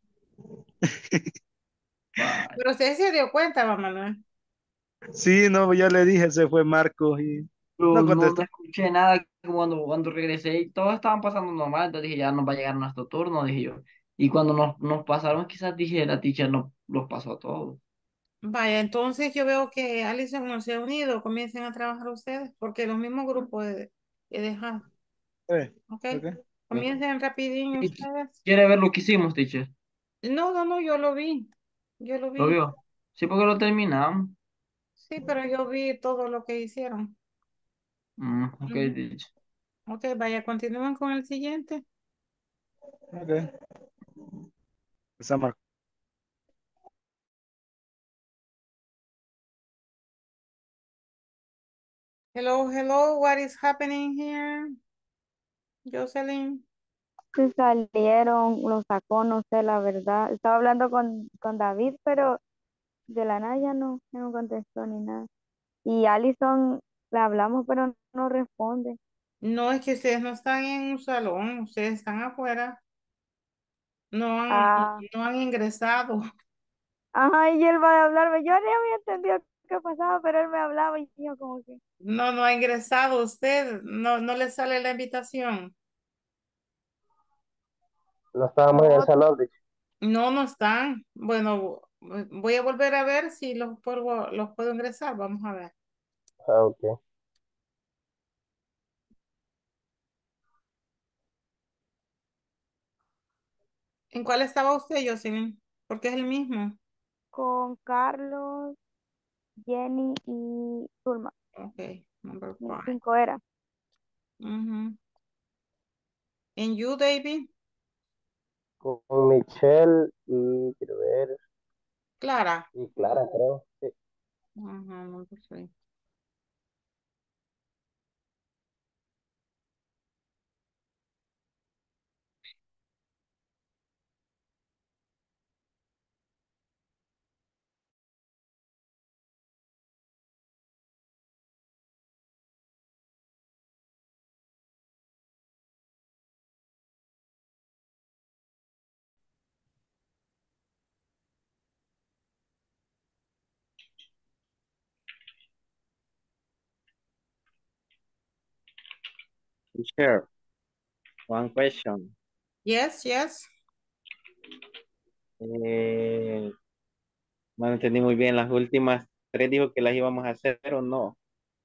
Ay, Pero usted se dio cuenta, mamá Manuel. Sí, no, ya le dije, se fue Marcos y pero no no, contestó. no escuché nada cuando regresé y todos estaban pasando normal, entonces dije, ya nos va a llegar nuestro turno, dije yo. Y cuando nos pasaron, quizás dije, la teacher nos los pasó a todos. Vaya, entonces yo veo que Alison no se ha unido, comiencen a trabajar ustedes, porque los mismos grupos he dejado. ¿Ok? Ok. Comiencen rapidín ¿Y ustedes. quiere ver lo que hicimos, teacher? No, no, no, yo lo vi. Yo lo ¿Lo vi. vio? Sí, porque lo terminamos. Sí, pero yo vi todo lo que hicieron. Ok, Ujú. teacher. Ok, vaya, continúen con el siguiente. Ok. Está Marcos. Hello, hello, what is happening here? Jocelyn. Se salieron, los sacó, no sé la verdad. Estaba hablando con David, pero de la nada ya no contestó ni nada. Y Alison, le hablamos, pero no responde. No, es que ustedes no están en un salón, ustedes están afuera. No han, Ah, no han ingresado. ajá, y él va a hablarme. Yo ni había entendido qué pasaba, pero él me hablaba y yo como que, No, no ha ingresado usted. No, no le sale la invitación. No estábamos en el no, salón, dicho. No, no están. Bueno, voy a volver a ver si los puedo ingresar. Vamos a ver. Ah, ok. ¿En cuál estaba usted, Jocelyn? Porque es el mismo. con Carlos, Jenny y Zulma. Ok, number Y 5. 5 era. Ujú. ¿En you, David? Con Michelle y quiero ver. Clara. Y Clara, creo. Sí. Ajá, number 3. Teacher, one question. Yes, yes. Eh, no entendí muy bien. Las últimas tres dijo que las íbamos a hacer o no.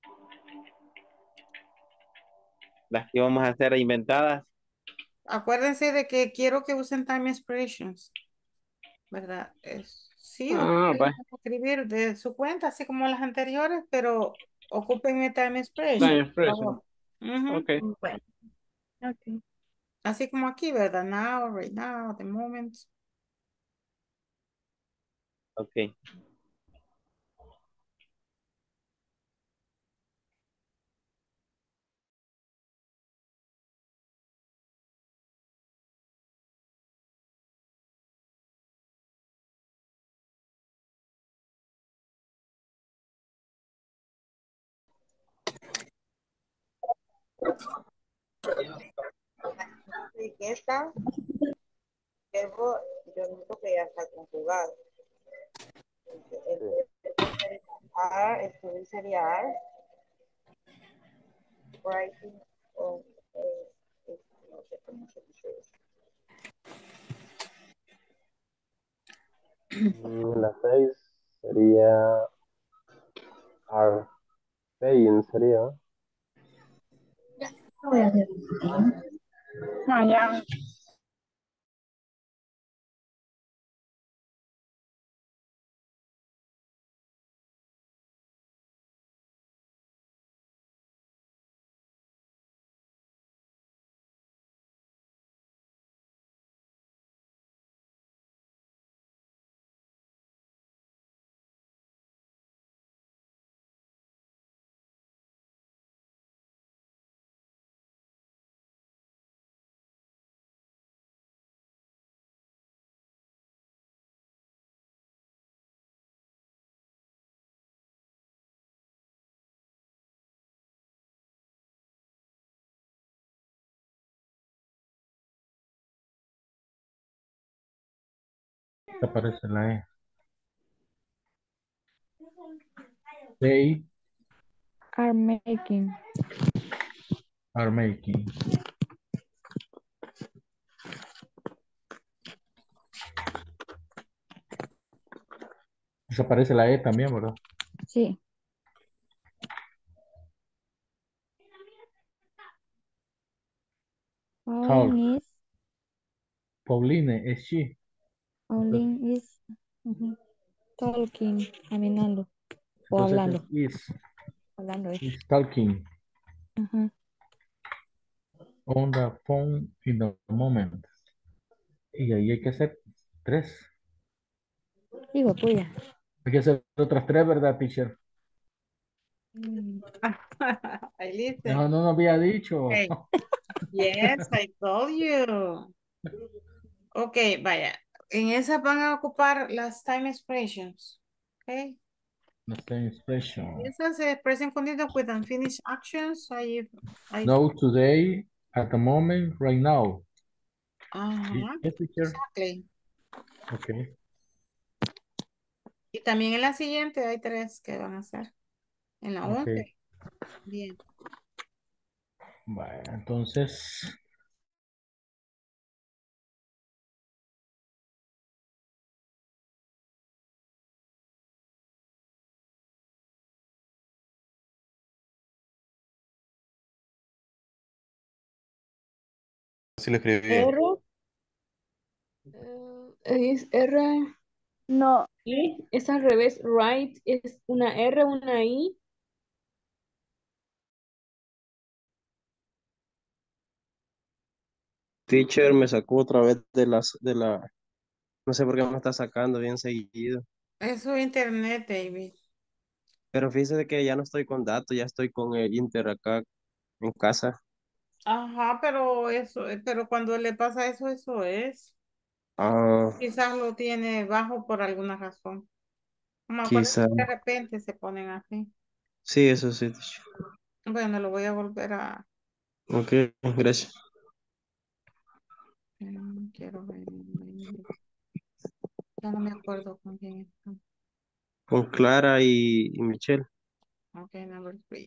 Las que íbamos a hacer inventadas. Acuérdense de que quiero que usen time expressions, ¿verdad? Sí, Ah, ustedes va. van a escribir de su cuenta, así como las anteriores, pero ocupen el time Time expression, por expression. favor. Ujú. Okay. Bueno, ok. Así como aquí, ¿verdad? Now, right now, at the moment. Ok. ¿De qué está? Verbo, yo noto que ya está conjugado. Sí. El are, escribir sería are, writing, o no sé cómo se dice eso. La 6 sería are paying, sería. Ah, ya. Aparece la E. They Are making. are making. Desaparece la E también, ¿verdad? Sí. Talk. Pauline is. Pauline es she. Entonces, Pauline is talking. Caminando. O entonces hablando. is Hablando es. talking Ajá. on the phone in the moment. Y ahí hay que hacer 3. Digo, puya. Hay que hacer otras 3, ¿verdad, teacher? I No, listen. no nos había dicho. Okay. Yes, I told you. Ok, vaya. En esa van a ocupar las time expressions. Ok. The same expression. Esas se present continuous with unfinished actions. No, today, at the moment, right now. Ajá, Yes, teacher. exactly. Okay. Y también en la siguiente hay 3 que van a hacer. En la 11. Okay. Bien. Bueno, entonces, Así lo escribí bien. R, es R, No, I, es al revés, right, es una R, una I. Teacher me sacó otra vez no sé por qué me está sacando bien seguido. Es su internet, David. Pero fíjese que ya no estoy con datos, ya estoy con el Inter acá en casa. Ajá, pero pero cuando le pasa eso, eso es. Ah, Quizás lo tiene bajo por alguna razón. Como acuérdate quizá. que de repente se ponen así. Sí, eso sí, teacher. Bueno, lo voy a volver a. Ok, gracias. Quiero ver. Ya no me acuerdo con quién está. Con Clara y Michelle. Ok, number 3.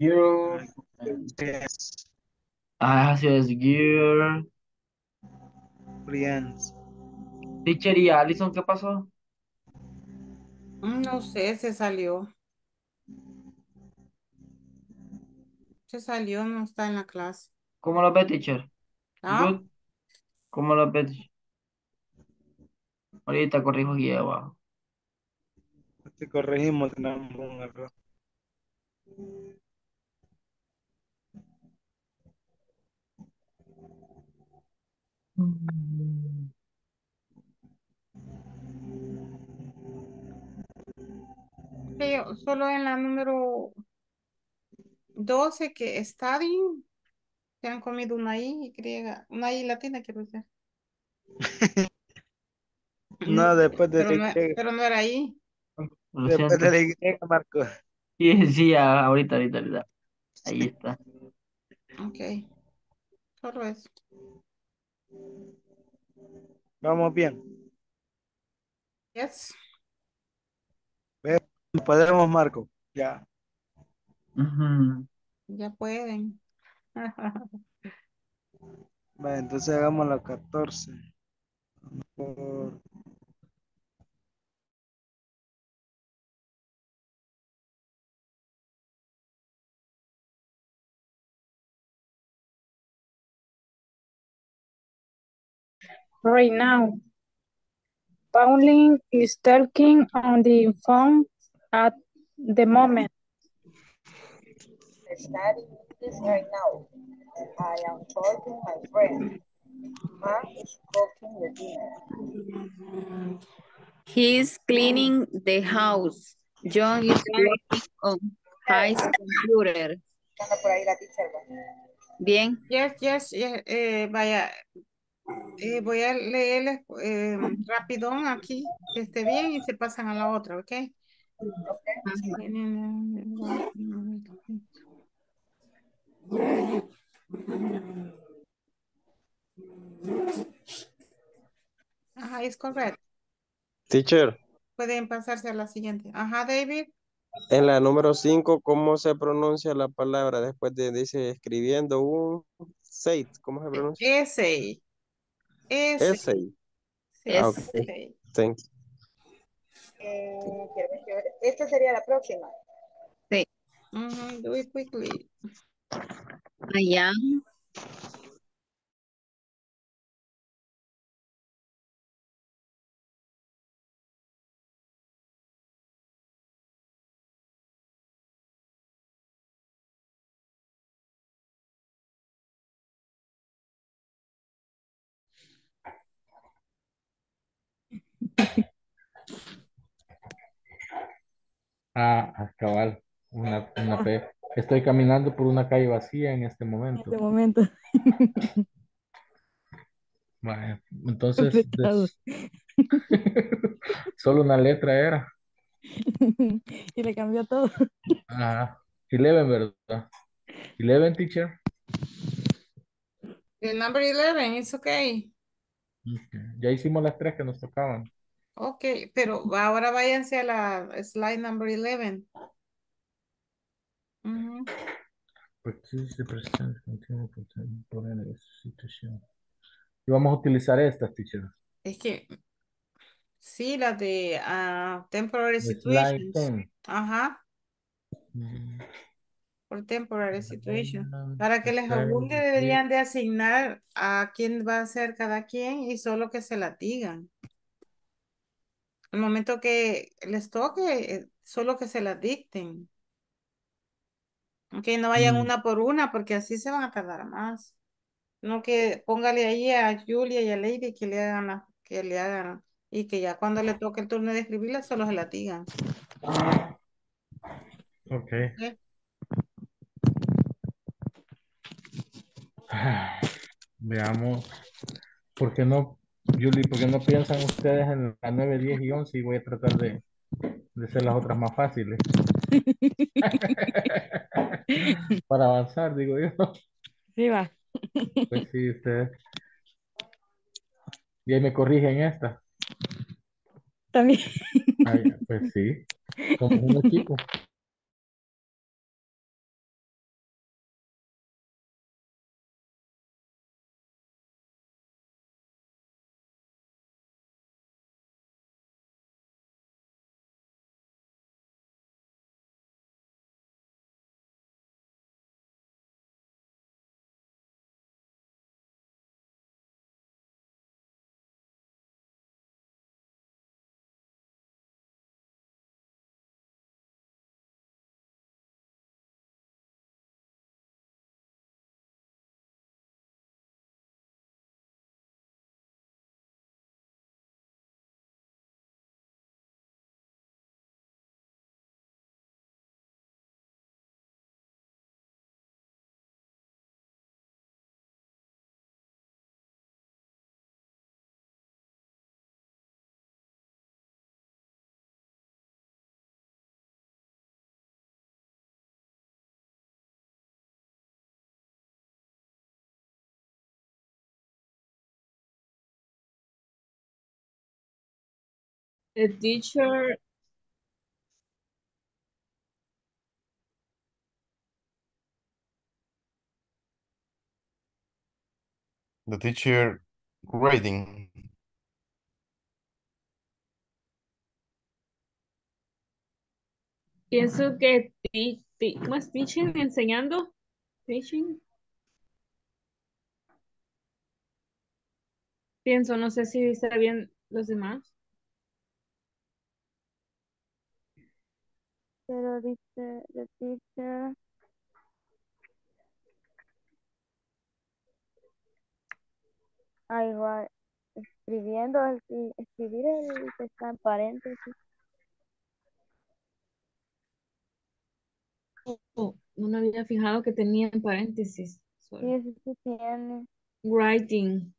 Girl. Yes. Así es, girl. Friends. Teacher y Allison, ¿qué pasó? No sé, se salió. Se salió, no está en la clase. ¿Cómo lo ve, teacher? ¿Ah? Good. ¿Cómo lo ve, teacher? Ahorita corrijo aquí abajo. Te corregimos, tenemos un error. Sí, solo en la número 12 que studying, se han comido una I griega, una I latina, quiero decir. No, después de Pero la no, Y. pero no era ahí. Lo Después siento. de la Y, Marco. Sí, sí, ahorita. Ahí está. Ok, solo eso. Vamos bien. Yes. Ve, podemos, Marco. Ya. Ujú. Ya pueden. Vale, entonces hagamos la 14. Por- Right now, Pauline is talking on the phone at the moment. Studying English right now. I am talking my friend. Mom is cooking the dinner. He's cleaning the house. John is working on his computer. Anda por ahí la teacher. Bien. Yes, vaya, voy a leerles rapidón aquí, que esté bien y se pasan a la otra, ¿ok? Ajá, es correcto. Teacher, Pueden pasarse a la siguiente. Ajá, David. en la número 5, ¿cómo se pronuncia la palabra después de, dice, escribiendo un set? ¿Cómo se pronuncia? Essay. Essay. Sí, Ok. essay. Thank you. Quiero ver. Esta sería la próxima. Sí. Do it quickly. I am. Cabal, una P. Estoy caminando por una calle vacía en este En momento. este momento. Vale, entonces, Completado. solo una letra era. Y le cambió todo. 11, ¿verdad? 11, teacher. The number 11, it's okay. Ya hicimos las 3 que nos tocaban. Ok, pero ahora váyanse a la slide number 11. Pues sí, se presenta por la situación. Y vamos a utilizar estas, teacher. Es que sí, la de temporary Slide situations. 10. Ajá, por temporary situation. Para que les obligue deberían de asignar a quién va a ser cada quien y solo que se la digan. El momento que les toque, solo que se la dicten. Que no vayan una por una porque así se van a tardar más. No que póngale ahí a Julia y a Lady que le hagan que le hagan y que ya cuando le toque el turno de escribirla solo se la digan. Ok. ¿Ok? Veamos. ¿Por qué no, Julie, por qué no piensan ustedes en la 9, 10 y 11 y voy a tratar de hacer las otras más fáciles? Para avanzar, digo yo. Sí, va. Pues sí, ustedes. Y ahí me corrigen esta. También. Pues sí, somos un equipo. The teacher The teacher reading. pienso que ¿cómo es teaching? Enseñando. Teaching. Pienso, no sé si está bien los demás. Pero dice, the teacher, igual, escribiendo, escribir el que está en paréntesis. Oh, no me había fijado que tenía en paréntesis. Sí, Sorry. eso sí tiene. Writing.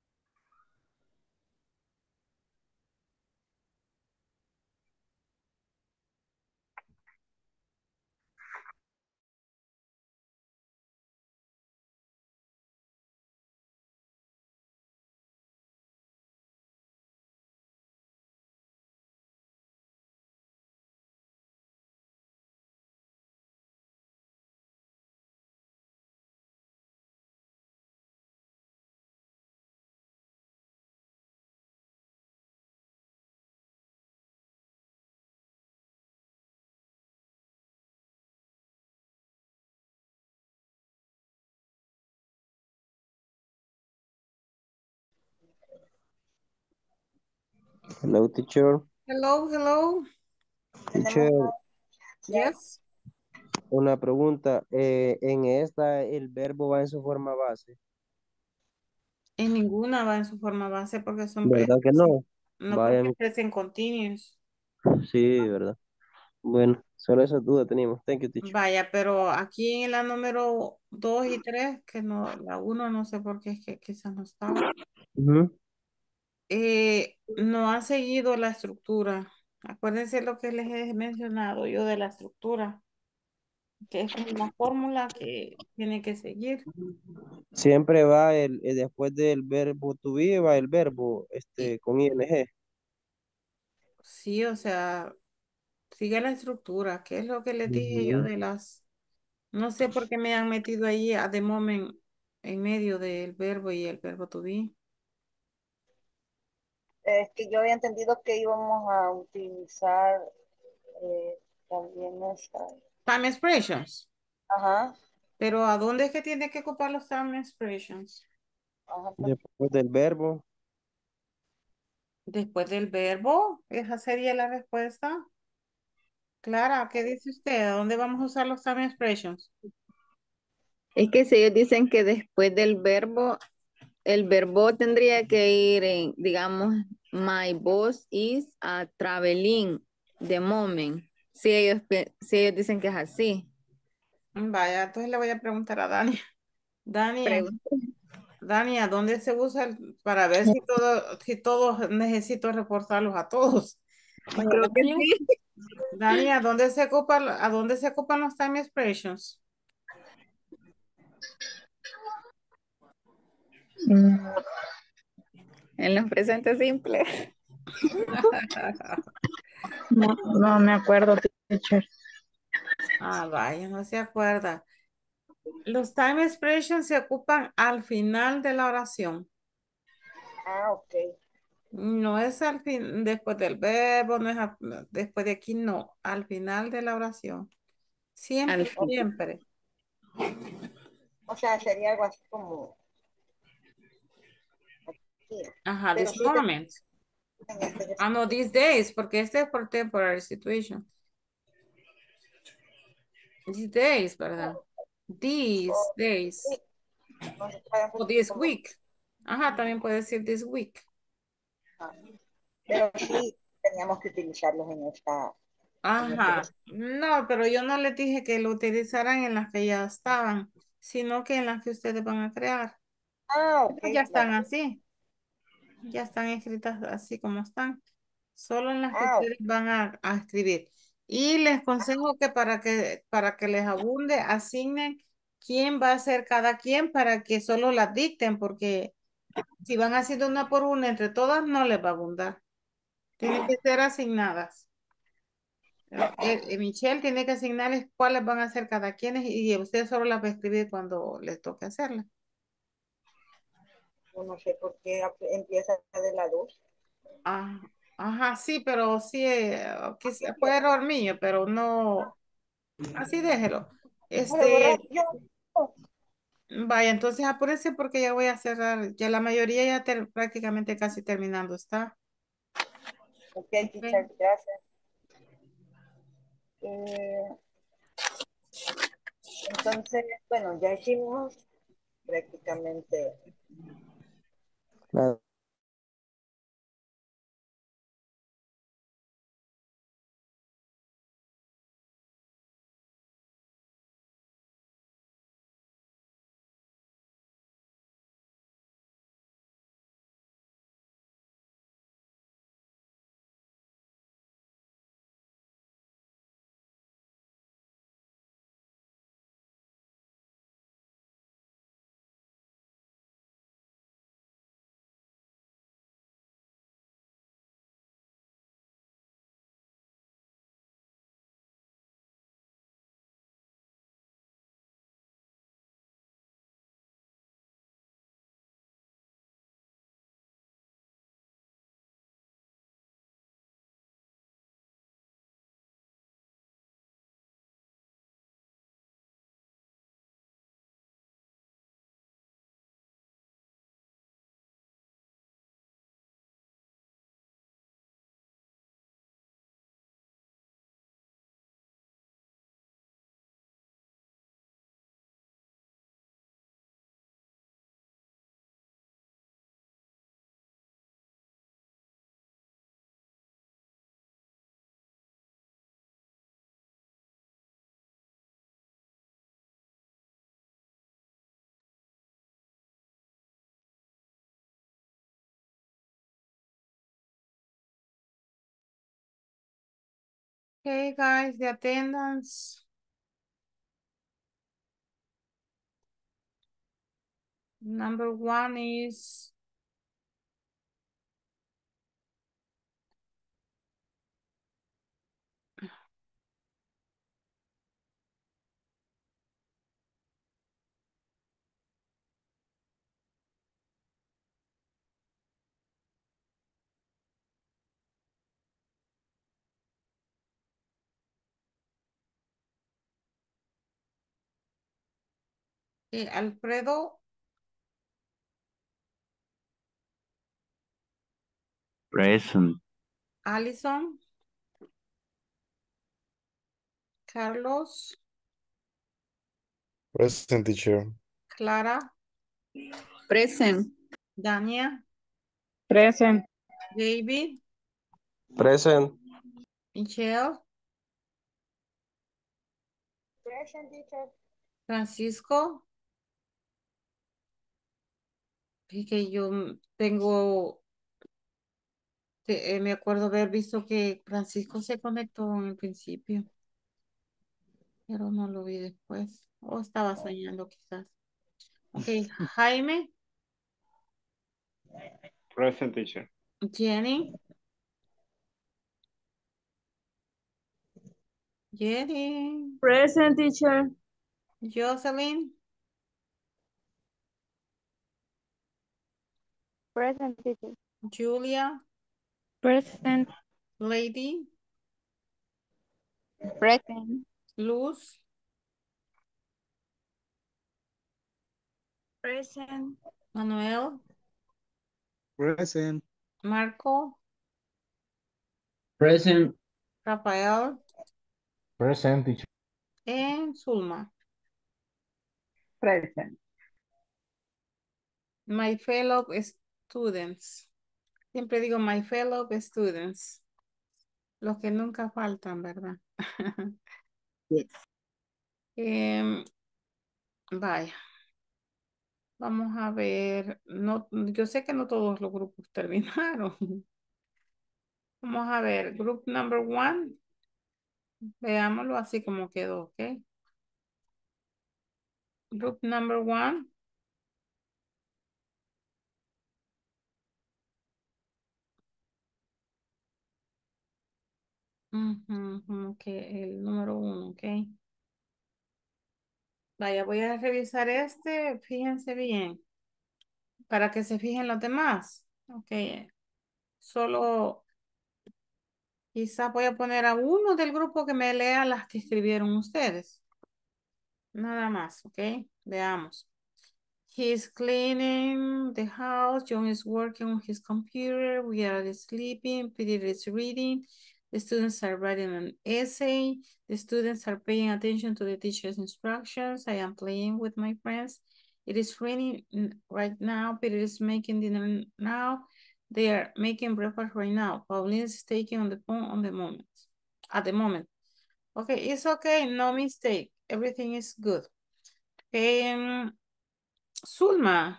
Hello, teacher. Hello, hello. Teacher, Yes. una pregunta. En esta, el verbo va en su forma base. En ninguna va en su forma base porque son, ¿Verdad que no? no Vaya, porque es en continuous. sí, ¿verdad? Bueno, solo esa duda teníamos. Thank you, teacher. Vaya, pero aquí en la número 2 y 3 que no, la uno no sé por qué es que quizás no estaba, Ujú. no ha seguido la estructura. Acuérdense lo que les he mencionado yo de la estructura, que es como una fórmula que tiene que seguir. Siempre va después del verbo to be, va el verbo Y con ing. sí, o sea, sigue la estructura, que es lo que les dije yo Ujú. de las, no sé por qué me han metido ahí a the moment en medio del verbo y el verbo to be. Es que yo había entendido que íbamos a utilizar también esta. Time expressions. Ajá, Pero ¿a dónde es que tiene que ocupar los time expressions? ajá. Después del verbo. Después del verbo, esa sería la respuesta. Clara, ¿qué dice usted? ¿A dónde vamos a usar los time expressions? Es que si ellos dicen que después del verbo, el verbo tendría que ir en, digamos, my boss is a traveling the moment. Si ellos dicen que es así. Vaya, entonces le voy a preguntar a Dani. Dani, Pregunta. Dani, ¿a dónde se usa para ver si todos necesito reportarlos a todos? Vaya, Creo que Dani, sí. Dani, a dónde se ocupan los time expressions? En los presentes simples. No, no me acuerdo, teacher. Ah, vaya, no se acuerda. Los time expressions se ocupan al final de la oración. Ah, ok. No es al fin, después del verbo, no es después de aquí, no, al final de la oración. Al Siempre, fin. siempre. O sea, sería algo así como aquí. Ajá, Pero this sí, moment. en este Ah, no, these days, porque este es por temporary situation. These days, ¿verdad? These days. sí, entonces podemos O decir this como, week. Ajá, también puede decir this week. ah, pero sí teníamos que utilizarlos en este Ajá. No, pero yo no les dije que lo utilizaran en las que ya estaban, sino que en las que ustedes van a crear. Ah, ok, Estas ya están claro. así, ya están escritas así como están, solo en las que Ah, ustedes van a escribir. Y les aconsejo que para que les abunde, asignen quién va a ser cada quien para que solo las dicten, porque si van haciendo una por una entre todas, no les va a abundar. Tienen que ser asignadas. Michelle tiene que asignarles cuáles van a ser cada quien y usted solo las va a escribir cuando les toque hacerlas. Yo no sé por qué empieza de la 2. Ah, ajá, sí, pero sí, quizá fue error mío, pero no, así déjelo. Voy a borrar yo. Vaya, entonces apúrese porque ya voy a cerrar, ya la mayoría ya prácticamente casi terminando está. Ok, teacher, gracias. Eh, entonces, bueno, ya hicimos prácticamente. La- Okay, guys, the attendance. Number one is Alfredo, Present. Allison, Carlos, Present teacher. Clara, Present. Dania, Present. David, Present. Michelle, Present, teacher. Francisco. Y que yo tengo, me acuerdo haber visto que Francisco se conectó en el principio, pero no lo vi después. O estaba soñando quizás. Ok, Jaime, Present, teacher. Jenny, Jenny, Present, teacher. Jocelyn, Present teacher. Julia, Present. Lady, Present. Luz, Present. Manuel, Present. Marco, Present. Rafael, Present teacher. and Zulma. Present. My fellow students. Siempre digo my fellow students. Los que nunca faltan, ¿verdad? Yes. Vaya. Vamos a ver. No, yo sé que no todos los grupos terminaron. Vamos a ver. Group number one. Veámoslo así como quedó, ¿ok? Group number one. Ok, el número 1, ok. Vaya, voy a revisar este, fíjense bien, para que se fijen los demás. Ok, solo quizá voy a poner a uno del grupo que me lea las que escribieron ustedes. Nada más, ok, veamos. He's cleaning the house. John is working on his computer. We are sleeping. Peter is reading. The students are writing an essay. The students are paying attention to the teacher's instructions. I am playing with my friends. It is raining right now. Peter is making dinner now. They are making breakfast right now. Pauline is taking on the phone on the moment. At the moment. Okay, it's okay. No mistake. Everything is good. Okay, Sulma,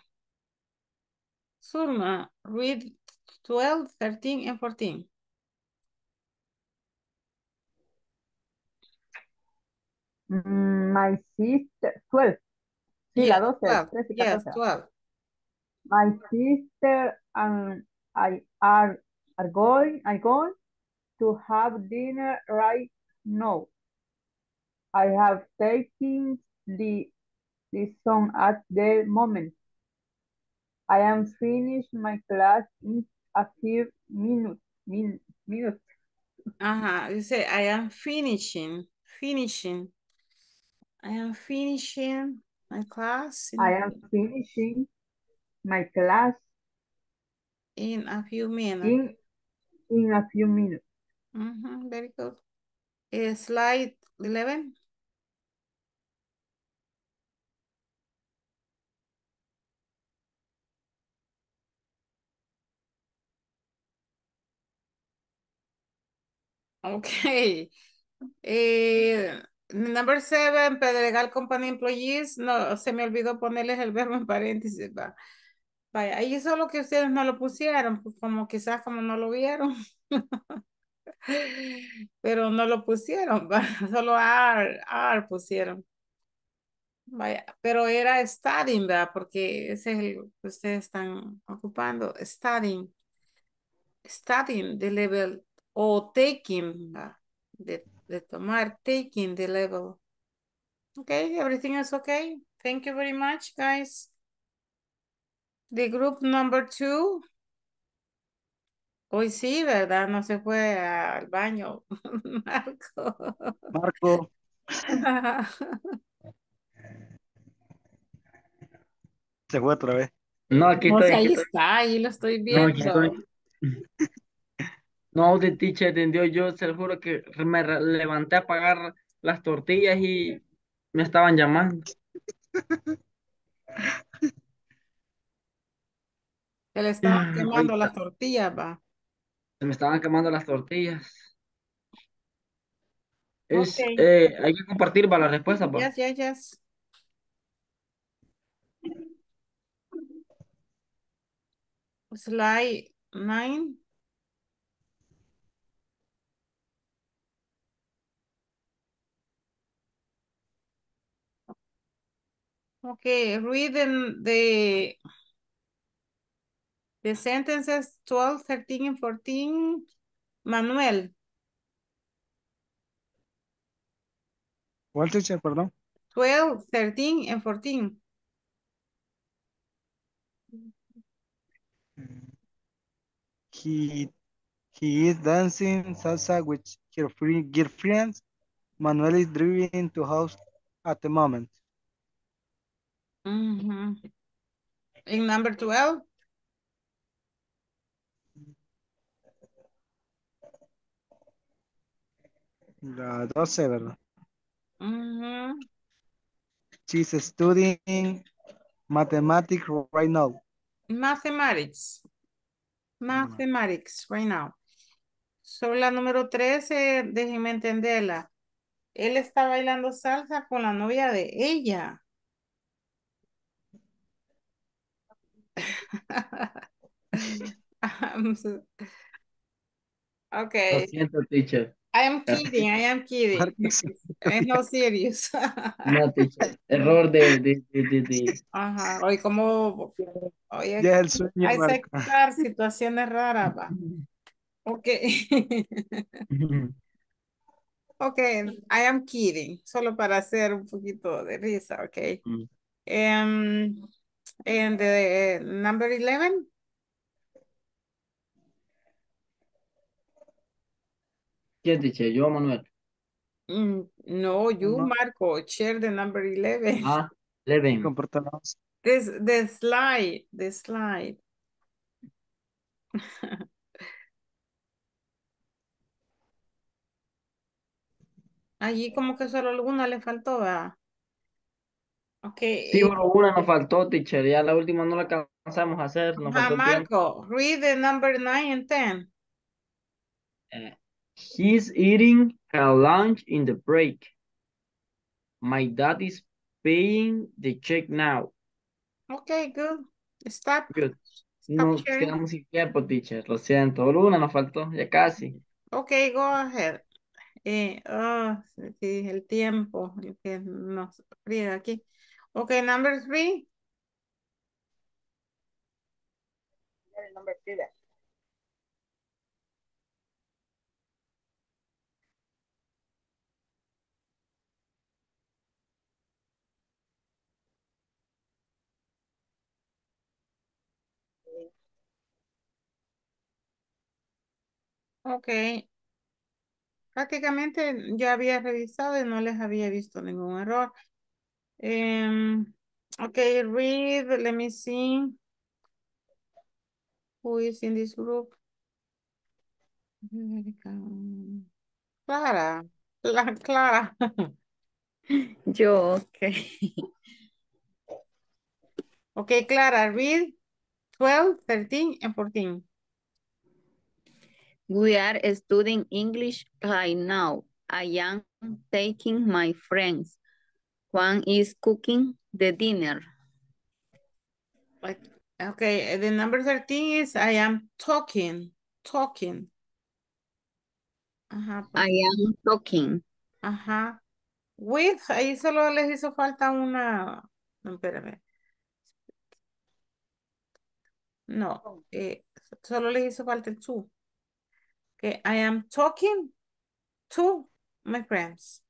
read 12, 13, and 14. My sister, 12. Sí, Yes, la 12, 12. 13 y Yes, 14. 12. My sister and I are going to have dinner right now. I have taken the song at the moment. I am finished my class in a few minutes. Minutes. Ajá, dice, I am finishing. I am finishing my class I am finishing my class in a few minutes. in a few minutes. Very good. Slide 11. Okay. Number 7, Pedregal Company Employees. No, se me olvidó ponerles el verbo en paréntesis. Va. Vaya, ahí solo que ustedes no lo pusieron, pues como quizás como no lo vieron. Pero no lo pusieron, va. Solo are pusieron. Vaya, pero era studying, ¿verdad? Porque ese es el que ustedes están ocupando. Studying the level o taking, ¿verdad? De tomar, taking the level. Okay, everything is okay. Thank you very much, guys. The group number 2. Hoy sí, ¿verdad? No se fue al baño, Marco. Marco, se fue otra vez. No, aquí O estoy, sea, aquí ahí estoy. está, ahí lo estoy No, aquí estoy. viendo. No, de teacher entendió. Yo se lo juro que levanté a pagar las tortillas y me estaban llamando. Se le estaban quemando Ahorita las tortillas, va. se me estaban quemando las tortillas. Okay. Hay que compartir para la respuesta, pa. Yes. Slide 9. Okay, read the sentences 12, 13, and 14. Manuel, ¿Cuál teacher, perdón? 12, 13, and 14. He is dancing salsa with her girlfriends. Manuel is driving to house at the moment. In number 12. La 12, ¿verdad? She's studying mathematics right now. Mathematics right now. Sobre la número 13, déjenme entenderla. Él está bailando salsa con la novia de ella. Lo Okay. siento, teacher. I am kidding. I'm not serious. No, teacher. Error de. Ajá. Hoy como hoy Ya es el sueño, hay que Marco. aceptar situaciones raras, va. Ok. Okay, I am kidding. Solo para hacer un poquito de risa, okay. Mm. And the number 11? ¿Quién dice? Yo, Manuel. No, you, No, Marco, share the number 11. Ah, 11. comportamientos. This, the slide. Allí como que solo alguna le faltó, ¿verdad? Ok, Sí, solo una nos faltó, teacher. Ya la última no la alcanzamos a hacer, nos faltó tiempo. Marco, read the number 9 and 10. He's eating her lunch in the break. My dad is paying the check now. Okay, good. Stop. Good. Stop Nos sharing. quedamos sin tiempo, teacher. Lo siento. Solo una nos faltó, ya casi. Okay, go ahead. Sí, el tiempo, el que nos friega aquí. Okay, number 3. Number 3 then. Okay. Prácticamente ya había revisado y no les había visto ningún error. Okay, read, let me see. Who is in this group? Clara, Clara. Yo, ok. Okay, Clara, read 12, 13, and 14. We are studying English right now. I am taking my friends. Juan is cooking the dinner. Okay, the number 13 is I am talking. Ajá, I am talking. Ajá. With, ahí solo les hizo falta una. No, espérame. No, solo les hizo falta el to. Que I am talking to my friends.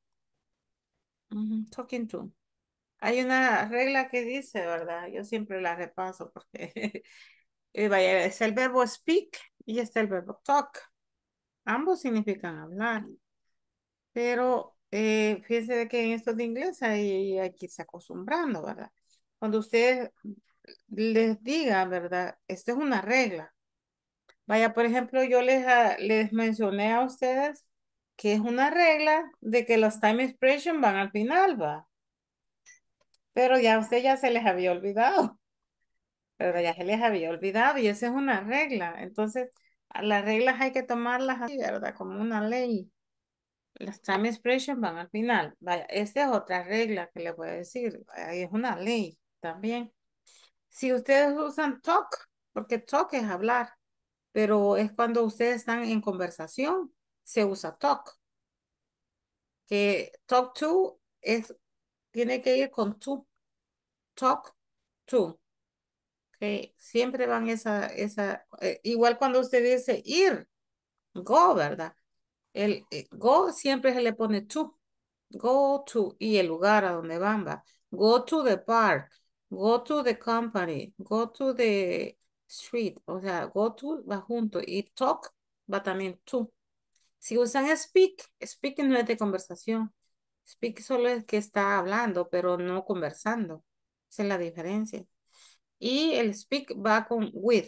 Talking to. Hay una regla que dice, ¿verdad? Yo siempre la repaso porque vaya, es el verbo speak y está el verbo talk. Ambos significan hablar. Pero fíjense de que en esto de inglés hay que irse acostumbrando, ¿verdad? Cuando ustedes les diga, ¿verdad? Esto es una regla. Vaya, por ejemplo, yo les mencioné a ustedes que es una regla de que los time expression van al final, ¿va? Pero ya a usted ya se les había olvidado, ¿verdad? Ya se les había olvidado y esa es una regla. Entonces, a las reglas hay que tomarlas así, ¿verdad? Como una ley. Las time expression van al final. Vaya, esta es otra regla que le voy a decir. Ahí es una ley también. Si ustedes usan talk, porque talk es hablar, pero es cuando ustedes están en conversación, se usa talk. Que talk to tiene que ir con to. Talk to. Okay. Siempre van igual cuando usted dice ir, go, ¿verdad? El go siempre se le pone to. Go to, y el lugar a donde van, va. Go to the park, go to the company, go to the street, o sea, go to va junto y talk va también to. Si usan speak no es de conversación. Speak solo es que está hablando, pero no conversando. Esa es la diferencia. Y el speak va con with.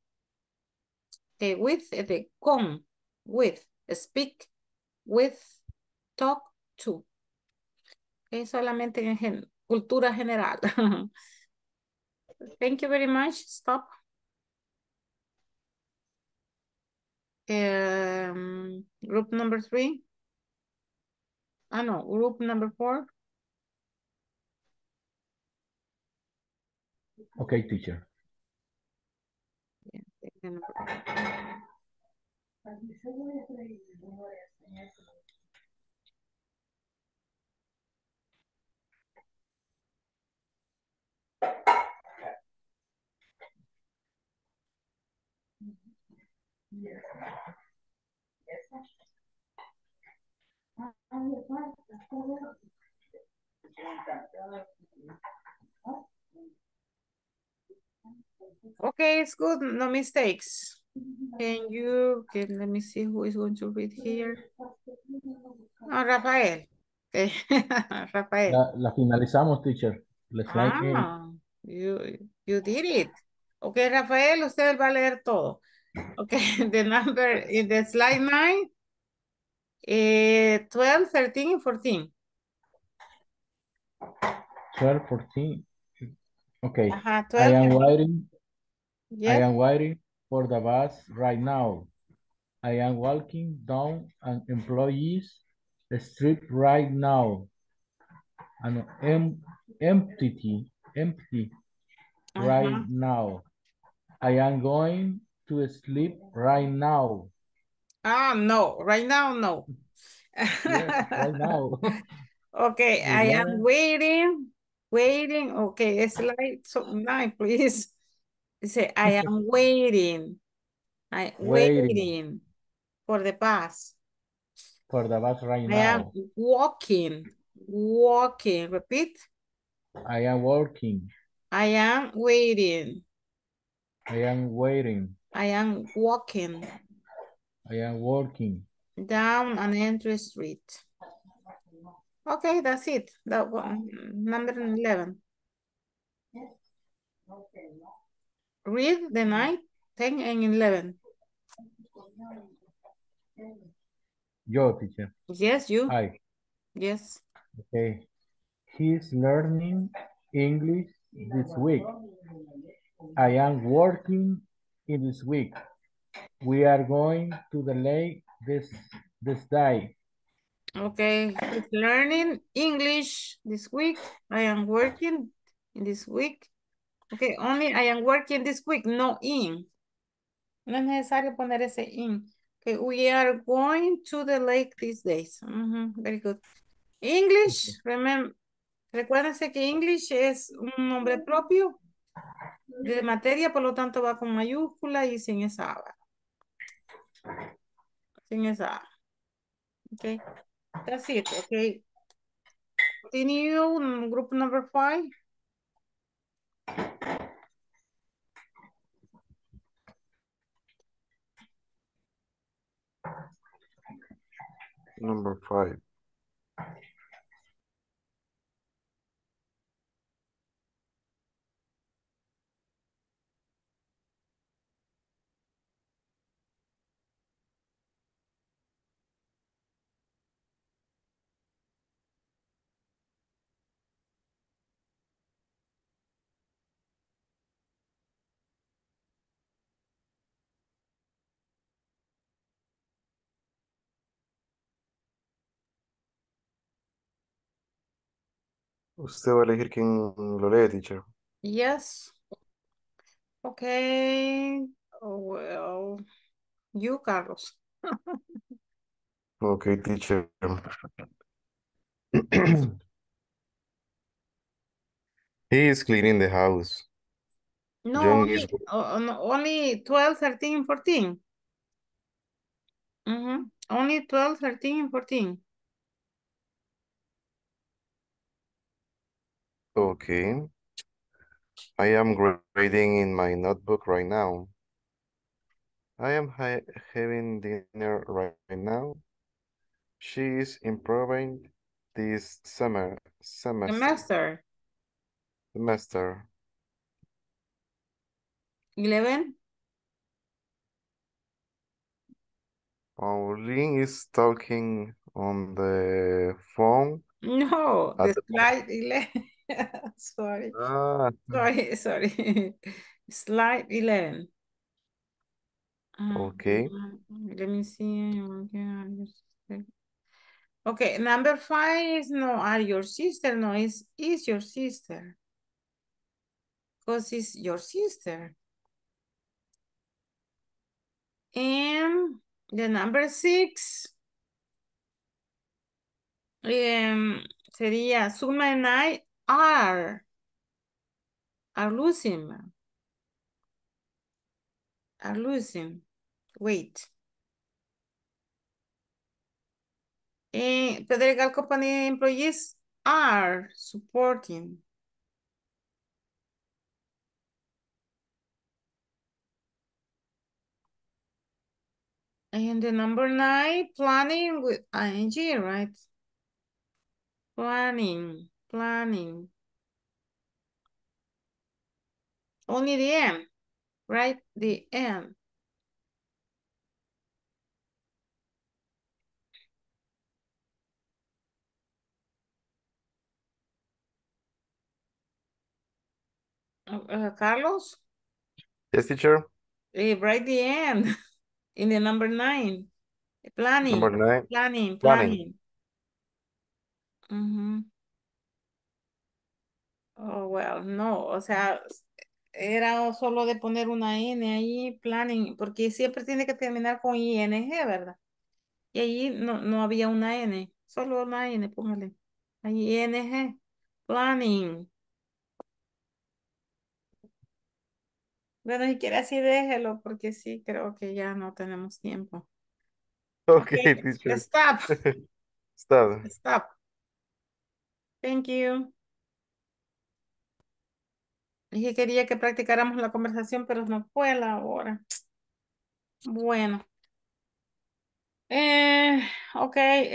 With es de con. With. Speak with. Talk to. Es solamente en cultura general. Thank you very much. Stop. Group number 3. Ah, no. Group number 4. Okay, teacher. Okay, it's good. No mistakes. Let me see who is going to read here. Oh, Rafael. Okay. Rafael. La finalizamos, teacher. Let's slide in. Ah, you did it. Okay, Rafael, usted va a leer todo. Okay, the number in the slide 9, 12, 13, and 14. 12, 14. Okay. Ajá, I 12, am 13. waiting. I Yes. am waiting for the bus right now. I am walking down an employee's street right now. An empty right Ajá. now. I am going to sleep right now. Ah, no, right now, no. Yes, right now. Okay, I am 11. waiting. Okay, slide so 9, please. Say, I am waiting. I Waiting waiting for the bus. for the bus right I am now. walking. Repeat. I am working. I am waiting. I am waiting. I am walking I am working. down an entry street. Okay, that's it. That one, number 11. Read the 9, 10, and 11. Yo, teacher. Yes, you. Hi. Yes. Okay. He's learning English this week. I am working in this week. We are going to the lake this day. Okay, he's learning English this week. I am working in this week. Okay, only I am working this week, no in. No es necesario poner ese in. Okay, we are going to the lake these days. Very good. English, recuérdense que English es un nombre propio de materia, por lo tanto va con mayúscula y sin esa A. Sin esa A. Okay, that's it. Okay. Continue, group number 5. Number 5. Usted va a elegir quién lo lee, teacher. Yes. Okay. Oh, well, you, Carlos. Okay, teacher. He is cleaning the house. No, John is no, only 12, 13, 14. Only 12, 13, and 14. okay. I am grading in my notebook right now. I am having dinner right now. She is improving this semester. Semester. 11. Pauline is talking on the phone. No, at the slide 11. Sorry. Ah, Sorry. Slide 11. okay. Let me see. Okay, number 5 is no, are your sister. No, is your sister. Because it's your sister. And the number 6 sería Suma and I are losing. Are losing. Wait. The legal company employees are supporting. And the number 9, planning with ing, right? Planning. Only the M, right? The M. Carlos? Yes, teacher. Write the N in the number 9. Number Planning. 9. Planning. Ujú. Oh, well, no, o sea, era solo de poner una N ahí, planning, porque siempre tiene que terminar con ING, ¿verdad? Y ahí no había una N, solo una N, póngale. Ahí ING, planning. Bueno, si quiere así déjelo, porque sí, creo que ya no tenemos tiempo. Okay, Okay, teacher. stop. Stop. Stop. Thank you. Dije que quería que practicáramos la conversación, pero no fue la hora. Bueno. Okay.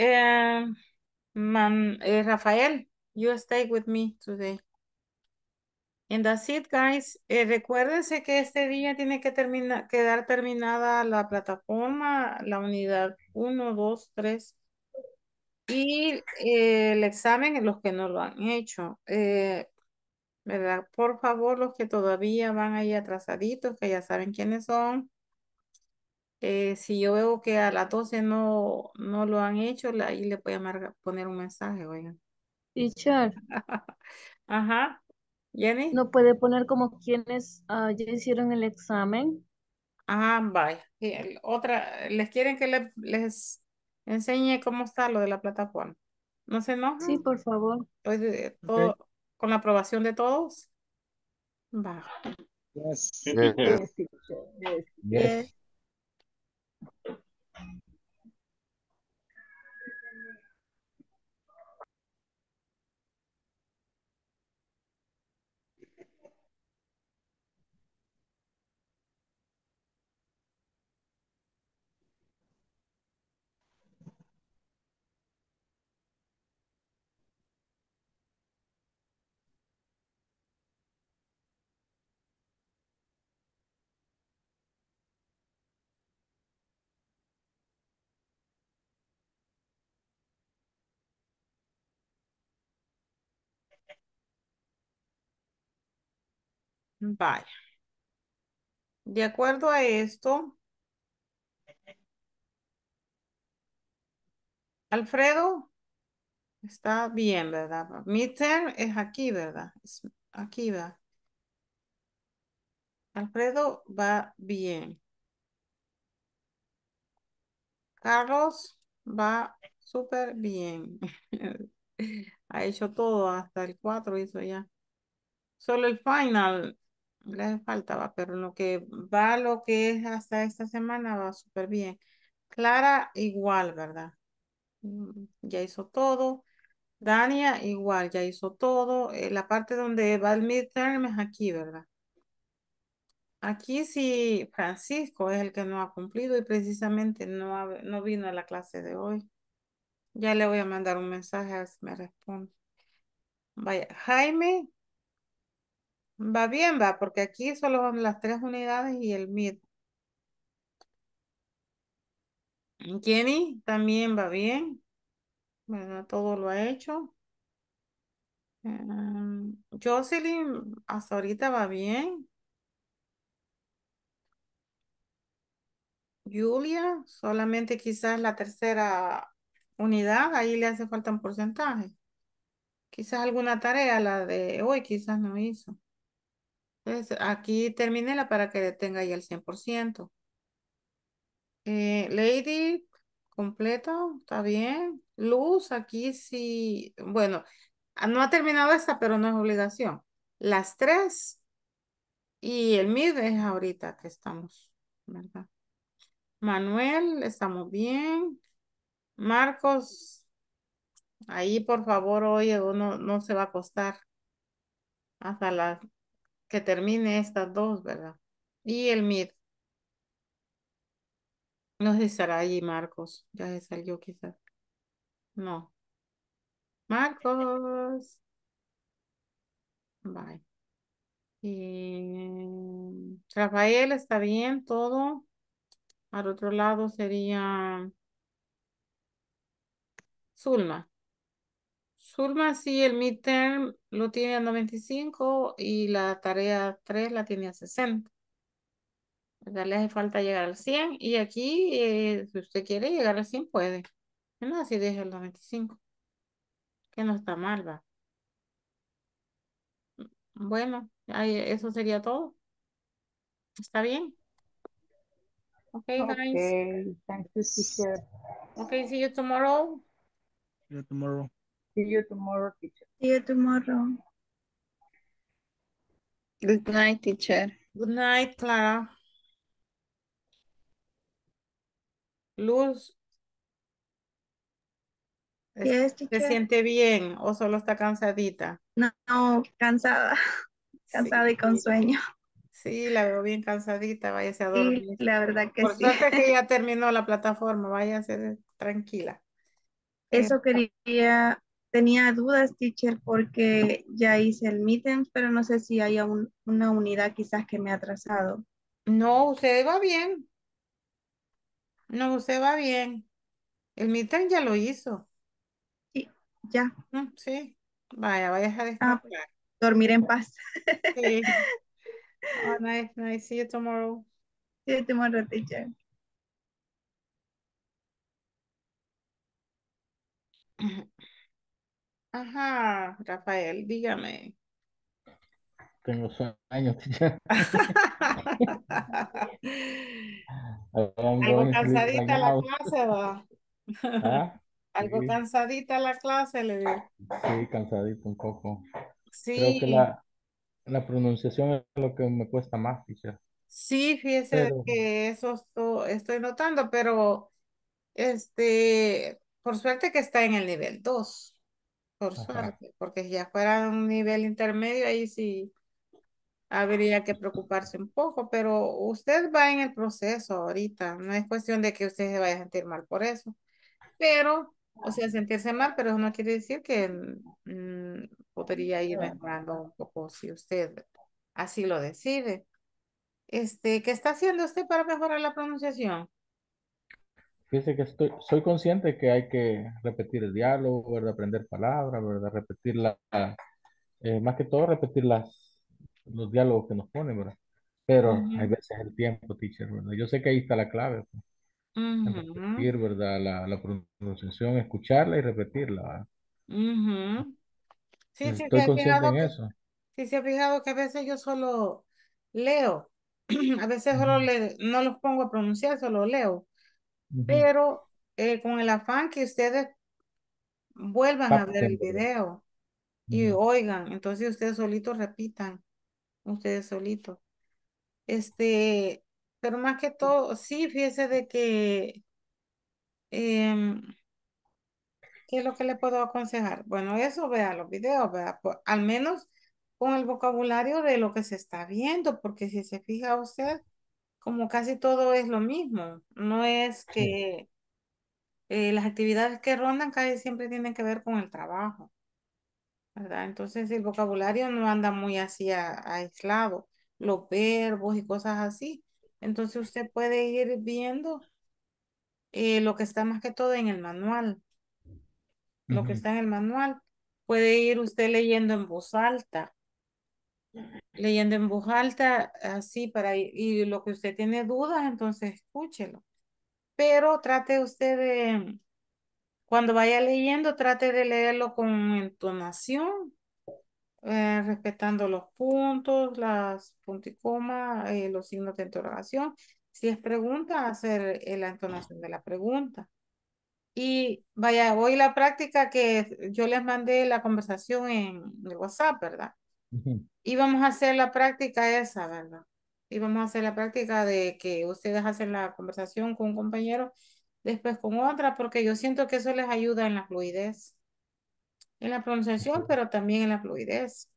Rafael, you stay with me today. And that's it, guys. Recuérdense que este día tiene que quedar terminada la plataforma, la unidad 1, 2, 3. Y el examen, los que no lo han hecho. ¿Verdad? Por favor, los que todavía van ahí atrasaditos, que ya saben quiénes son. Si yo veo que a las 12 no lo han hecho, ahí le voy a poner un mensaje, oigan. Teacher, Ajá. Jenny. ¿no puede poner como quienes ya hicieron el examen? Ah, vaya. Otra, ¿les quieren que les enseñe cómo está lo de la plataforma? ¿No se Sí, enojan? por favor. Todo, con la aprobación de todos. Va. Yes. Yes. Yes, teacher. Yes. Yes. Vaya. De acuerdo a esto, Alfredo está bien, ¿verdad? Midterm es aquí, ¿verdad? Es aquí va. Alfredo va bien. Carlos va súper bien. Ha hecho todo, hasta el 4 hizo ya. Solo el final le faltaba, pero lo que va, lo que es hasta esta semana va súper bien. Clara igual, ¿verdad? Ya hizo todo. Dania igual, ya hizo todo. La parte donde va el midterm es aquí, ¿verdad? Aquí sí, Francisco es el que no ha cumplido y precisamente no vino a la clase de hoy. Ya le voy a mandar un mensaje a ver si me responde. Vaya, Jaime va bien, va, porque aquí solo van las 3 unidades y el mid. Jenny también va bien, ¿verdad? Todo lo ha hecho. Jocelyn hasta ahorita va bien. Julia, solamente quizás la tercera unidad, ahí le hace falta un porcentaje. Quizás alguna tarea, la de hoy, quizás no hizo. Entonces, aquí termínela para que tenga ya el 100%. Lady, completo, está bien. Luz, aquí sí, bueno, no ha terminado esta, pero no es obligación. Las 3 y el mid es ahorita que estamos, ¿verdad? Manuel, estamos bien. Marcos, Ahí, por favor, oye, uno no se va a acostar hasta que termine estas dos, ¿verdad? Y el mid. No sé si estará allí Marcos. Ya se salió quizás. No. Marcos. Bye. Y Rafael, ¿está bien todo? Al otro lado sería Zulma. Zulma, sí, el midterm lo tiene a 95 y la tarea 3 la tiene a 60. Ya le hace falta llegar al 100 y aquí, si usted quiere llegar al 100 puede. No, así deja el 95, que no está mal, va. Bueno, ahí, eso sería todo. ¿Está bien? Okay, guys. Okay, thank you, teacher. Okay, see you tomorrow. See you tomorrow. See you tomorrow, teacher. See you tomorrow. Good night, teacher. Good night, Clara. Luz, Yes, ¿se teacher. siente bien o solo está cansadita? No, no, cansada. Cansada y con Sí, sueño. sí, la veo bien cansadita, váyase a Sí, dormir. la verdad que Por sí. suerte que ya terminó la plataforma, váyase tranquila. Eh, Eso quería, tenía dudas, teacher, porque ya hice el meeting, pero no sé si hay una unidad quizás que me ha atrasado. no, usted va bien. No, usted va bien. El meeting ya lo hizo. Sí, ya. Sí, vaya, vaya a Ah, pues, descansar. dormir en paz. Sí. Oh, nice, nice. See you tomorrow. See you tomorrow, teacher. Ajá, Rafael, dígame. Tengo sueño, teacher. I'm Algo going to sleep right cansadita la now. clase, va. Ah, Algo sí, cansadita la clase, le digo. sí, cansadito un poco. Creo que Sí, la pronunciación es lo que me cuesta más, teacher. sí, fíjese de Pero, que eso estoy notando, pero por suerte que está en el nivel 2, por ajá, suerte, porque si ya fuera un nivel intermedio, ahí sí habría que preocuparse un poco, pero usted va en el proceso ahorita, no es cuestión de que usted se vaya a sentir mal por eso, pero, o sea, sentirse mal, pero eso no quiere decir que podría ir mejorando un poco si usted así lo decide. ¿Qué está haciendo usted para mejorar la pronunciación? fíjese que soy consciente que hay que repetir el diálogo, ¿verdad? Aprender palabras, ¿verdad? Más que todo repetir los diálogos que nos ponen, ¿verdad? Pero hay Ujú, veces el tiempo, teacher, ¿verdad? Yo sé que ahí está la clave, pues, en ujú, repetir, ¿verdad? La pronunciación, escucharla y repetirla, ¿verdad? ujú. Sí, sí, se Estoy ha consciente fijado en que, eso. sí se ha fijado que a veces yo solo leo, a veces solo Ujú, no los pongo a pronunciar, solo leo, ujú. pero con el afán que ustedes vuelvan a ver Capten, el ¿verdad? video y Ujú. oigan, entonces ustedes solitos repitan, ustedes solitos. Este, pero más que todo, sí, fíjese de que, em, ¿qué es lo que le puedo aconsejar? Bueno, eso, vea los videos, vea, al menos con el vocabulario de lo que se está viendo, porque si se fija usted, como casi todo es lo mismo, no es Sí. que las actividades que rondan casi siempre tienen que ver con el trabajo, ¿verdad? Entonces el vocabulario no anda muy así aislado, los verbos y cosas así. Entonces usted puede ir viendo lo que está más que todo en el manual, lo que Ujú, está en el manual. Puede ir usted leyendo en voz alta, así y lo que usted tiene dudas, entonces escúchelo. Pero trate usted cuando vaya leyendo, trate de leerlo con entonación, respetando los puntos, las punticomas, los signos de interrogación. Si es pregunta, hacer la entonación de la pregunta. Y vaya, hoy la práctica que yo les mandé la conversación en el WhatsApp, ¿verdad? ujú. Y vamos a hacer la práctica esa, ¿verdad? Y vamos a hacer la práctica de que ustedes hacen la conversación con un compañero, después con otra, porque yo siento que eso les ayuda en la fluidez. en la pronunciación, pero también en la fluidez.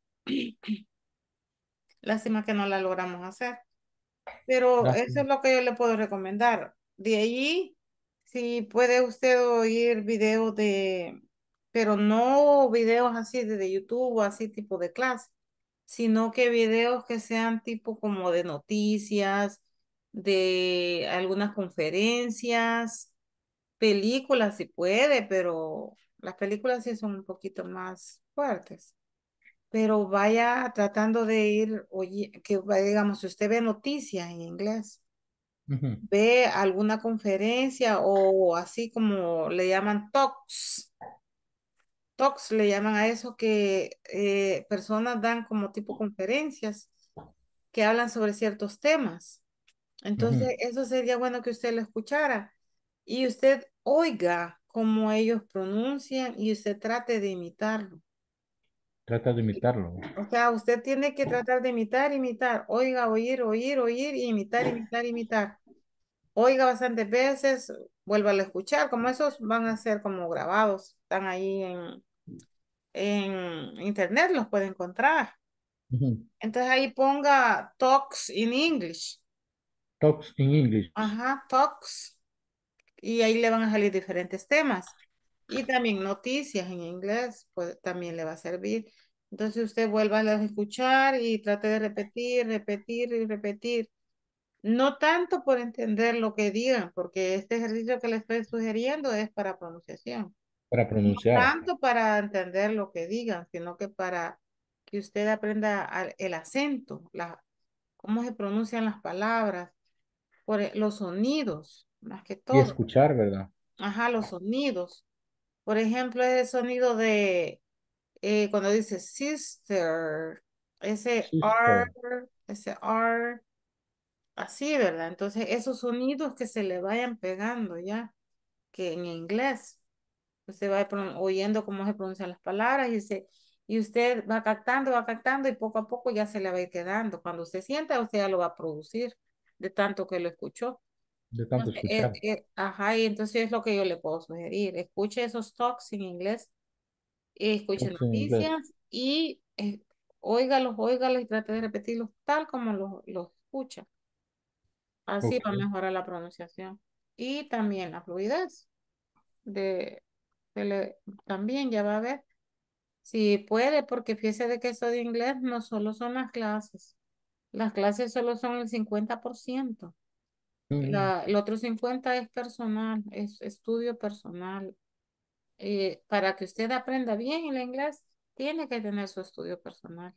Lástima que no la logramos hacer. Pero eso Lástima. es lo que yo le puedo recomendar. De allí, si puede usted oír videos pero no videos así de YouTube o así tipo de clase, sino que videos que sean tipo como de noticias, de algunas conferencias, películas si puede, pero las películas sí son un poquito más fuertes. Pero vaya tratando de ir, oye, digamos, si usted ve noticias en inglés, Ujú, ve alguna conferencia o así como le llaman talks. Talks le llaman a eso que personas dan como tipo conferencias que hablan sobre ciertos temas. ujú. Entonces, eso sería bueno que usted lo escuchara y usted oiga cómo ellos pronuncian y usted trate de imitarlo. Trata de imitarlo. O sea, usted tiene que tratar de imitar, imitar. Oiga, oír, oír, oír y imitar, imitar, imitar. Oiga bastantes veces, vuelva a escuchar, como esos van a ser como grabados, están ahí en internet, los puede encontrar. Ujú. Entonces ahí ponga talks in English. Talks in English. Ajá, talks. Y ahí le van a salir diferentes temas. Y también noticias en inglés, pues también le va a servir. Entonces usted vuelva a escuchar y trate de repetir, repetir y repetir. No tanto por entender lo que digan, porque este ejercicio que le estoy sugiriendo es para pronunciación. Para No pronunciar. tanto para entender lo que digan, sino que para que usted aprenda el acento, cómo se pronuncian las palabras, los sonidos, más que Y todo. escuchar, ¿verdad? Ajá, los sonidos. Por ejemplo, el sonido de cuando dice sister, Sister. ese R, así, ¿verdad? Entonces, esos sonidos que se le vayan pegando ya, que en inglés, usted va oyendo cómo se pronuncian las palabras y usted va captando y poco a poco ya se le va a ir quedando. Cuando usted sienta, usted ya lo va a producir de tanto que lo escuchó. De tanto Entonces, escuchar. ajá, y entonces es lo que yo le puedo sugerir. Escuche esos talks en inglés, escuche Talks in inglés. noticias y óigalos, óigalos y trate de repetirlos tal como los escucha. Así Ok. va a mejorar la pronunciación. Y también la fluidez de, también ya va a ver si puede, porque fíjese de que eso de inglés no solo son las clases solo son el 50%. Mm, El otro 50% es personal, es estudio personal. Para que usted aprenda bien el inglés, tiene que tener su estudio personal.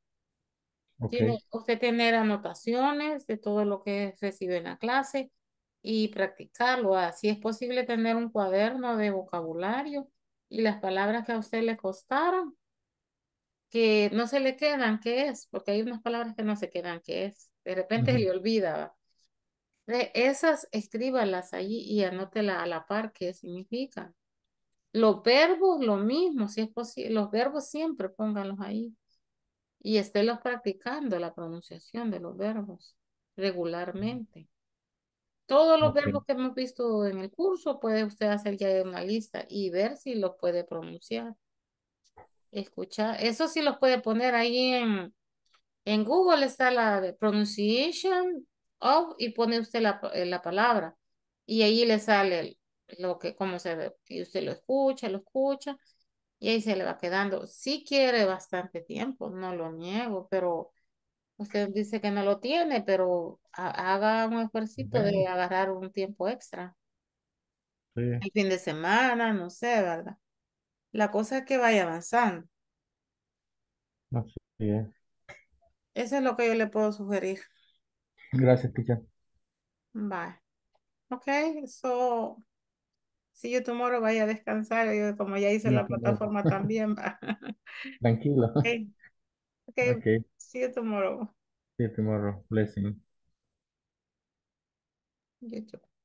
ok. Tiene usted tener anotaciones de todo lo que recibe en la clase y practicarlo. Así es posible tener un cuaderno de vocabulario y las palabras que a usted le costaron, que no se le quedan, ¿qué es? Porque hay unas palabras que no se quedan, ¿qué es? De repente se Ujú. le olvida. ¿Va? De esas, escríbalas allí y anótela a la par qué significan. Los verbos, lo mismo, si es posible, los verbos siempre pónganlos ahí y esténlos practicando la pronunciación de los verbos regularmente. Todos los Ok. verbos que hemos visto en el curso puede usted hacer ya una lista y ver si los puede pronunciar. Escuchar, eso sí los puede poner ahí en Google, está la de pronunciation of y pone usted la palabra y ahí le sale lo que, cómo se ve, y usted lo escucha y ahí se le va quedando. Sí quiere bastante tiempo, no lo niego, pero usted dice que no lo tiene, pero haga un esfuerzo de Bueno, agarrar un tiempo extra. sí, El fin de semana, no sé, ¿verdad? La cosa es que vaya avanzando. así es. Eso es lo que yo le puedo sugerir. Gracias, teacher. Bye. Ok, so see you tomorrow, vaya a descansar. Yo, como ya hice Sí, la tomorrow. plataforma también, va. Tranquilo. Ok, ok, Ok. see you tomorrow. See you tomorrow. Blessing. You too.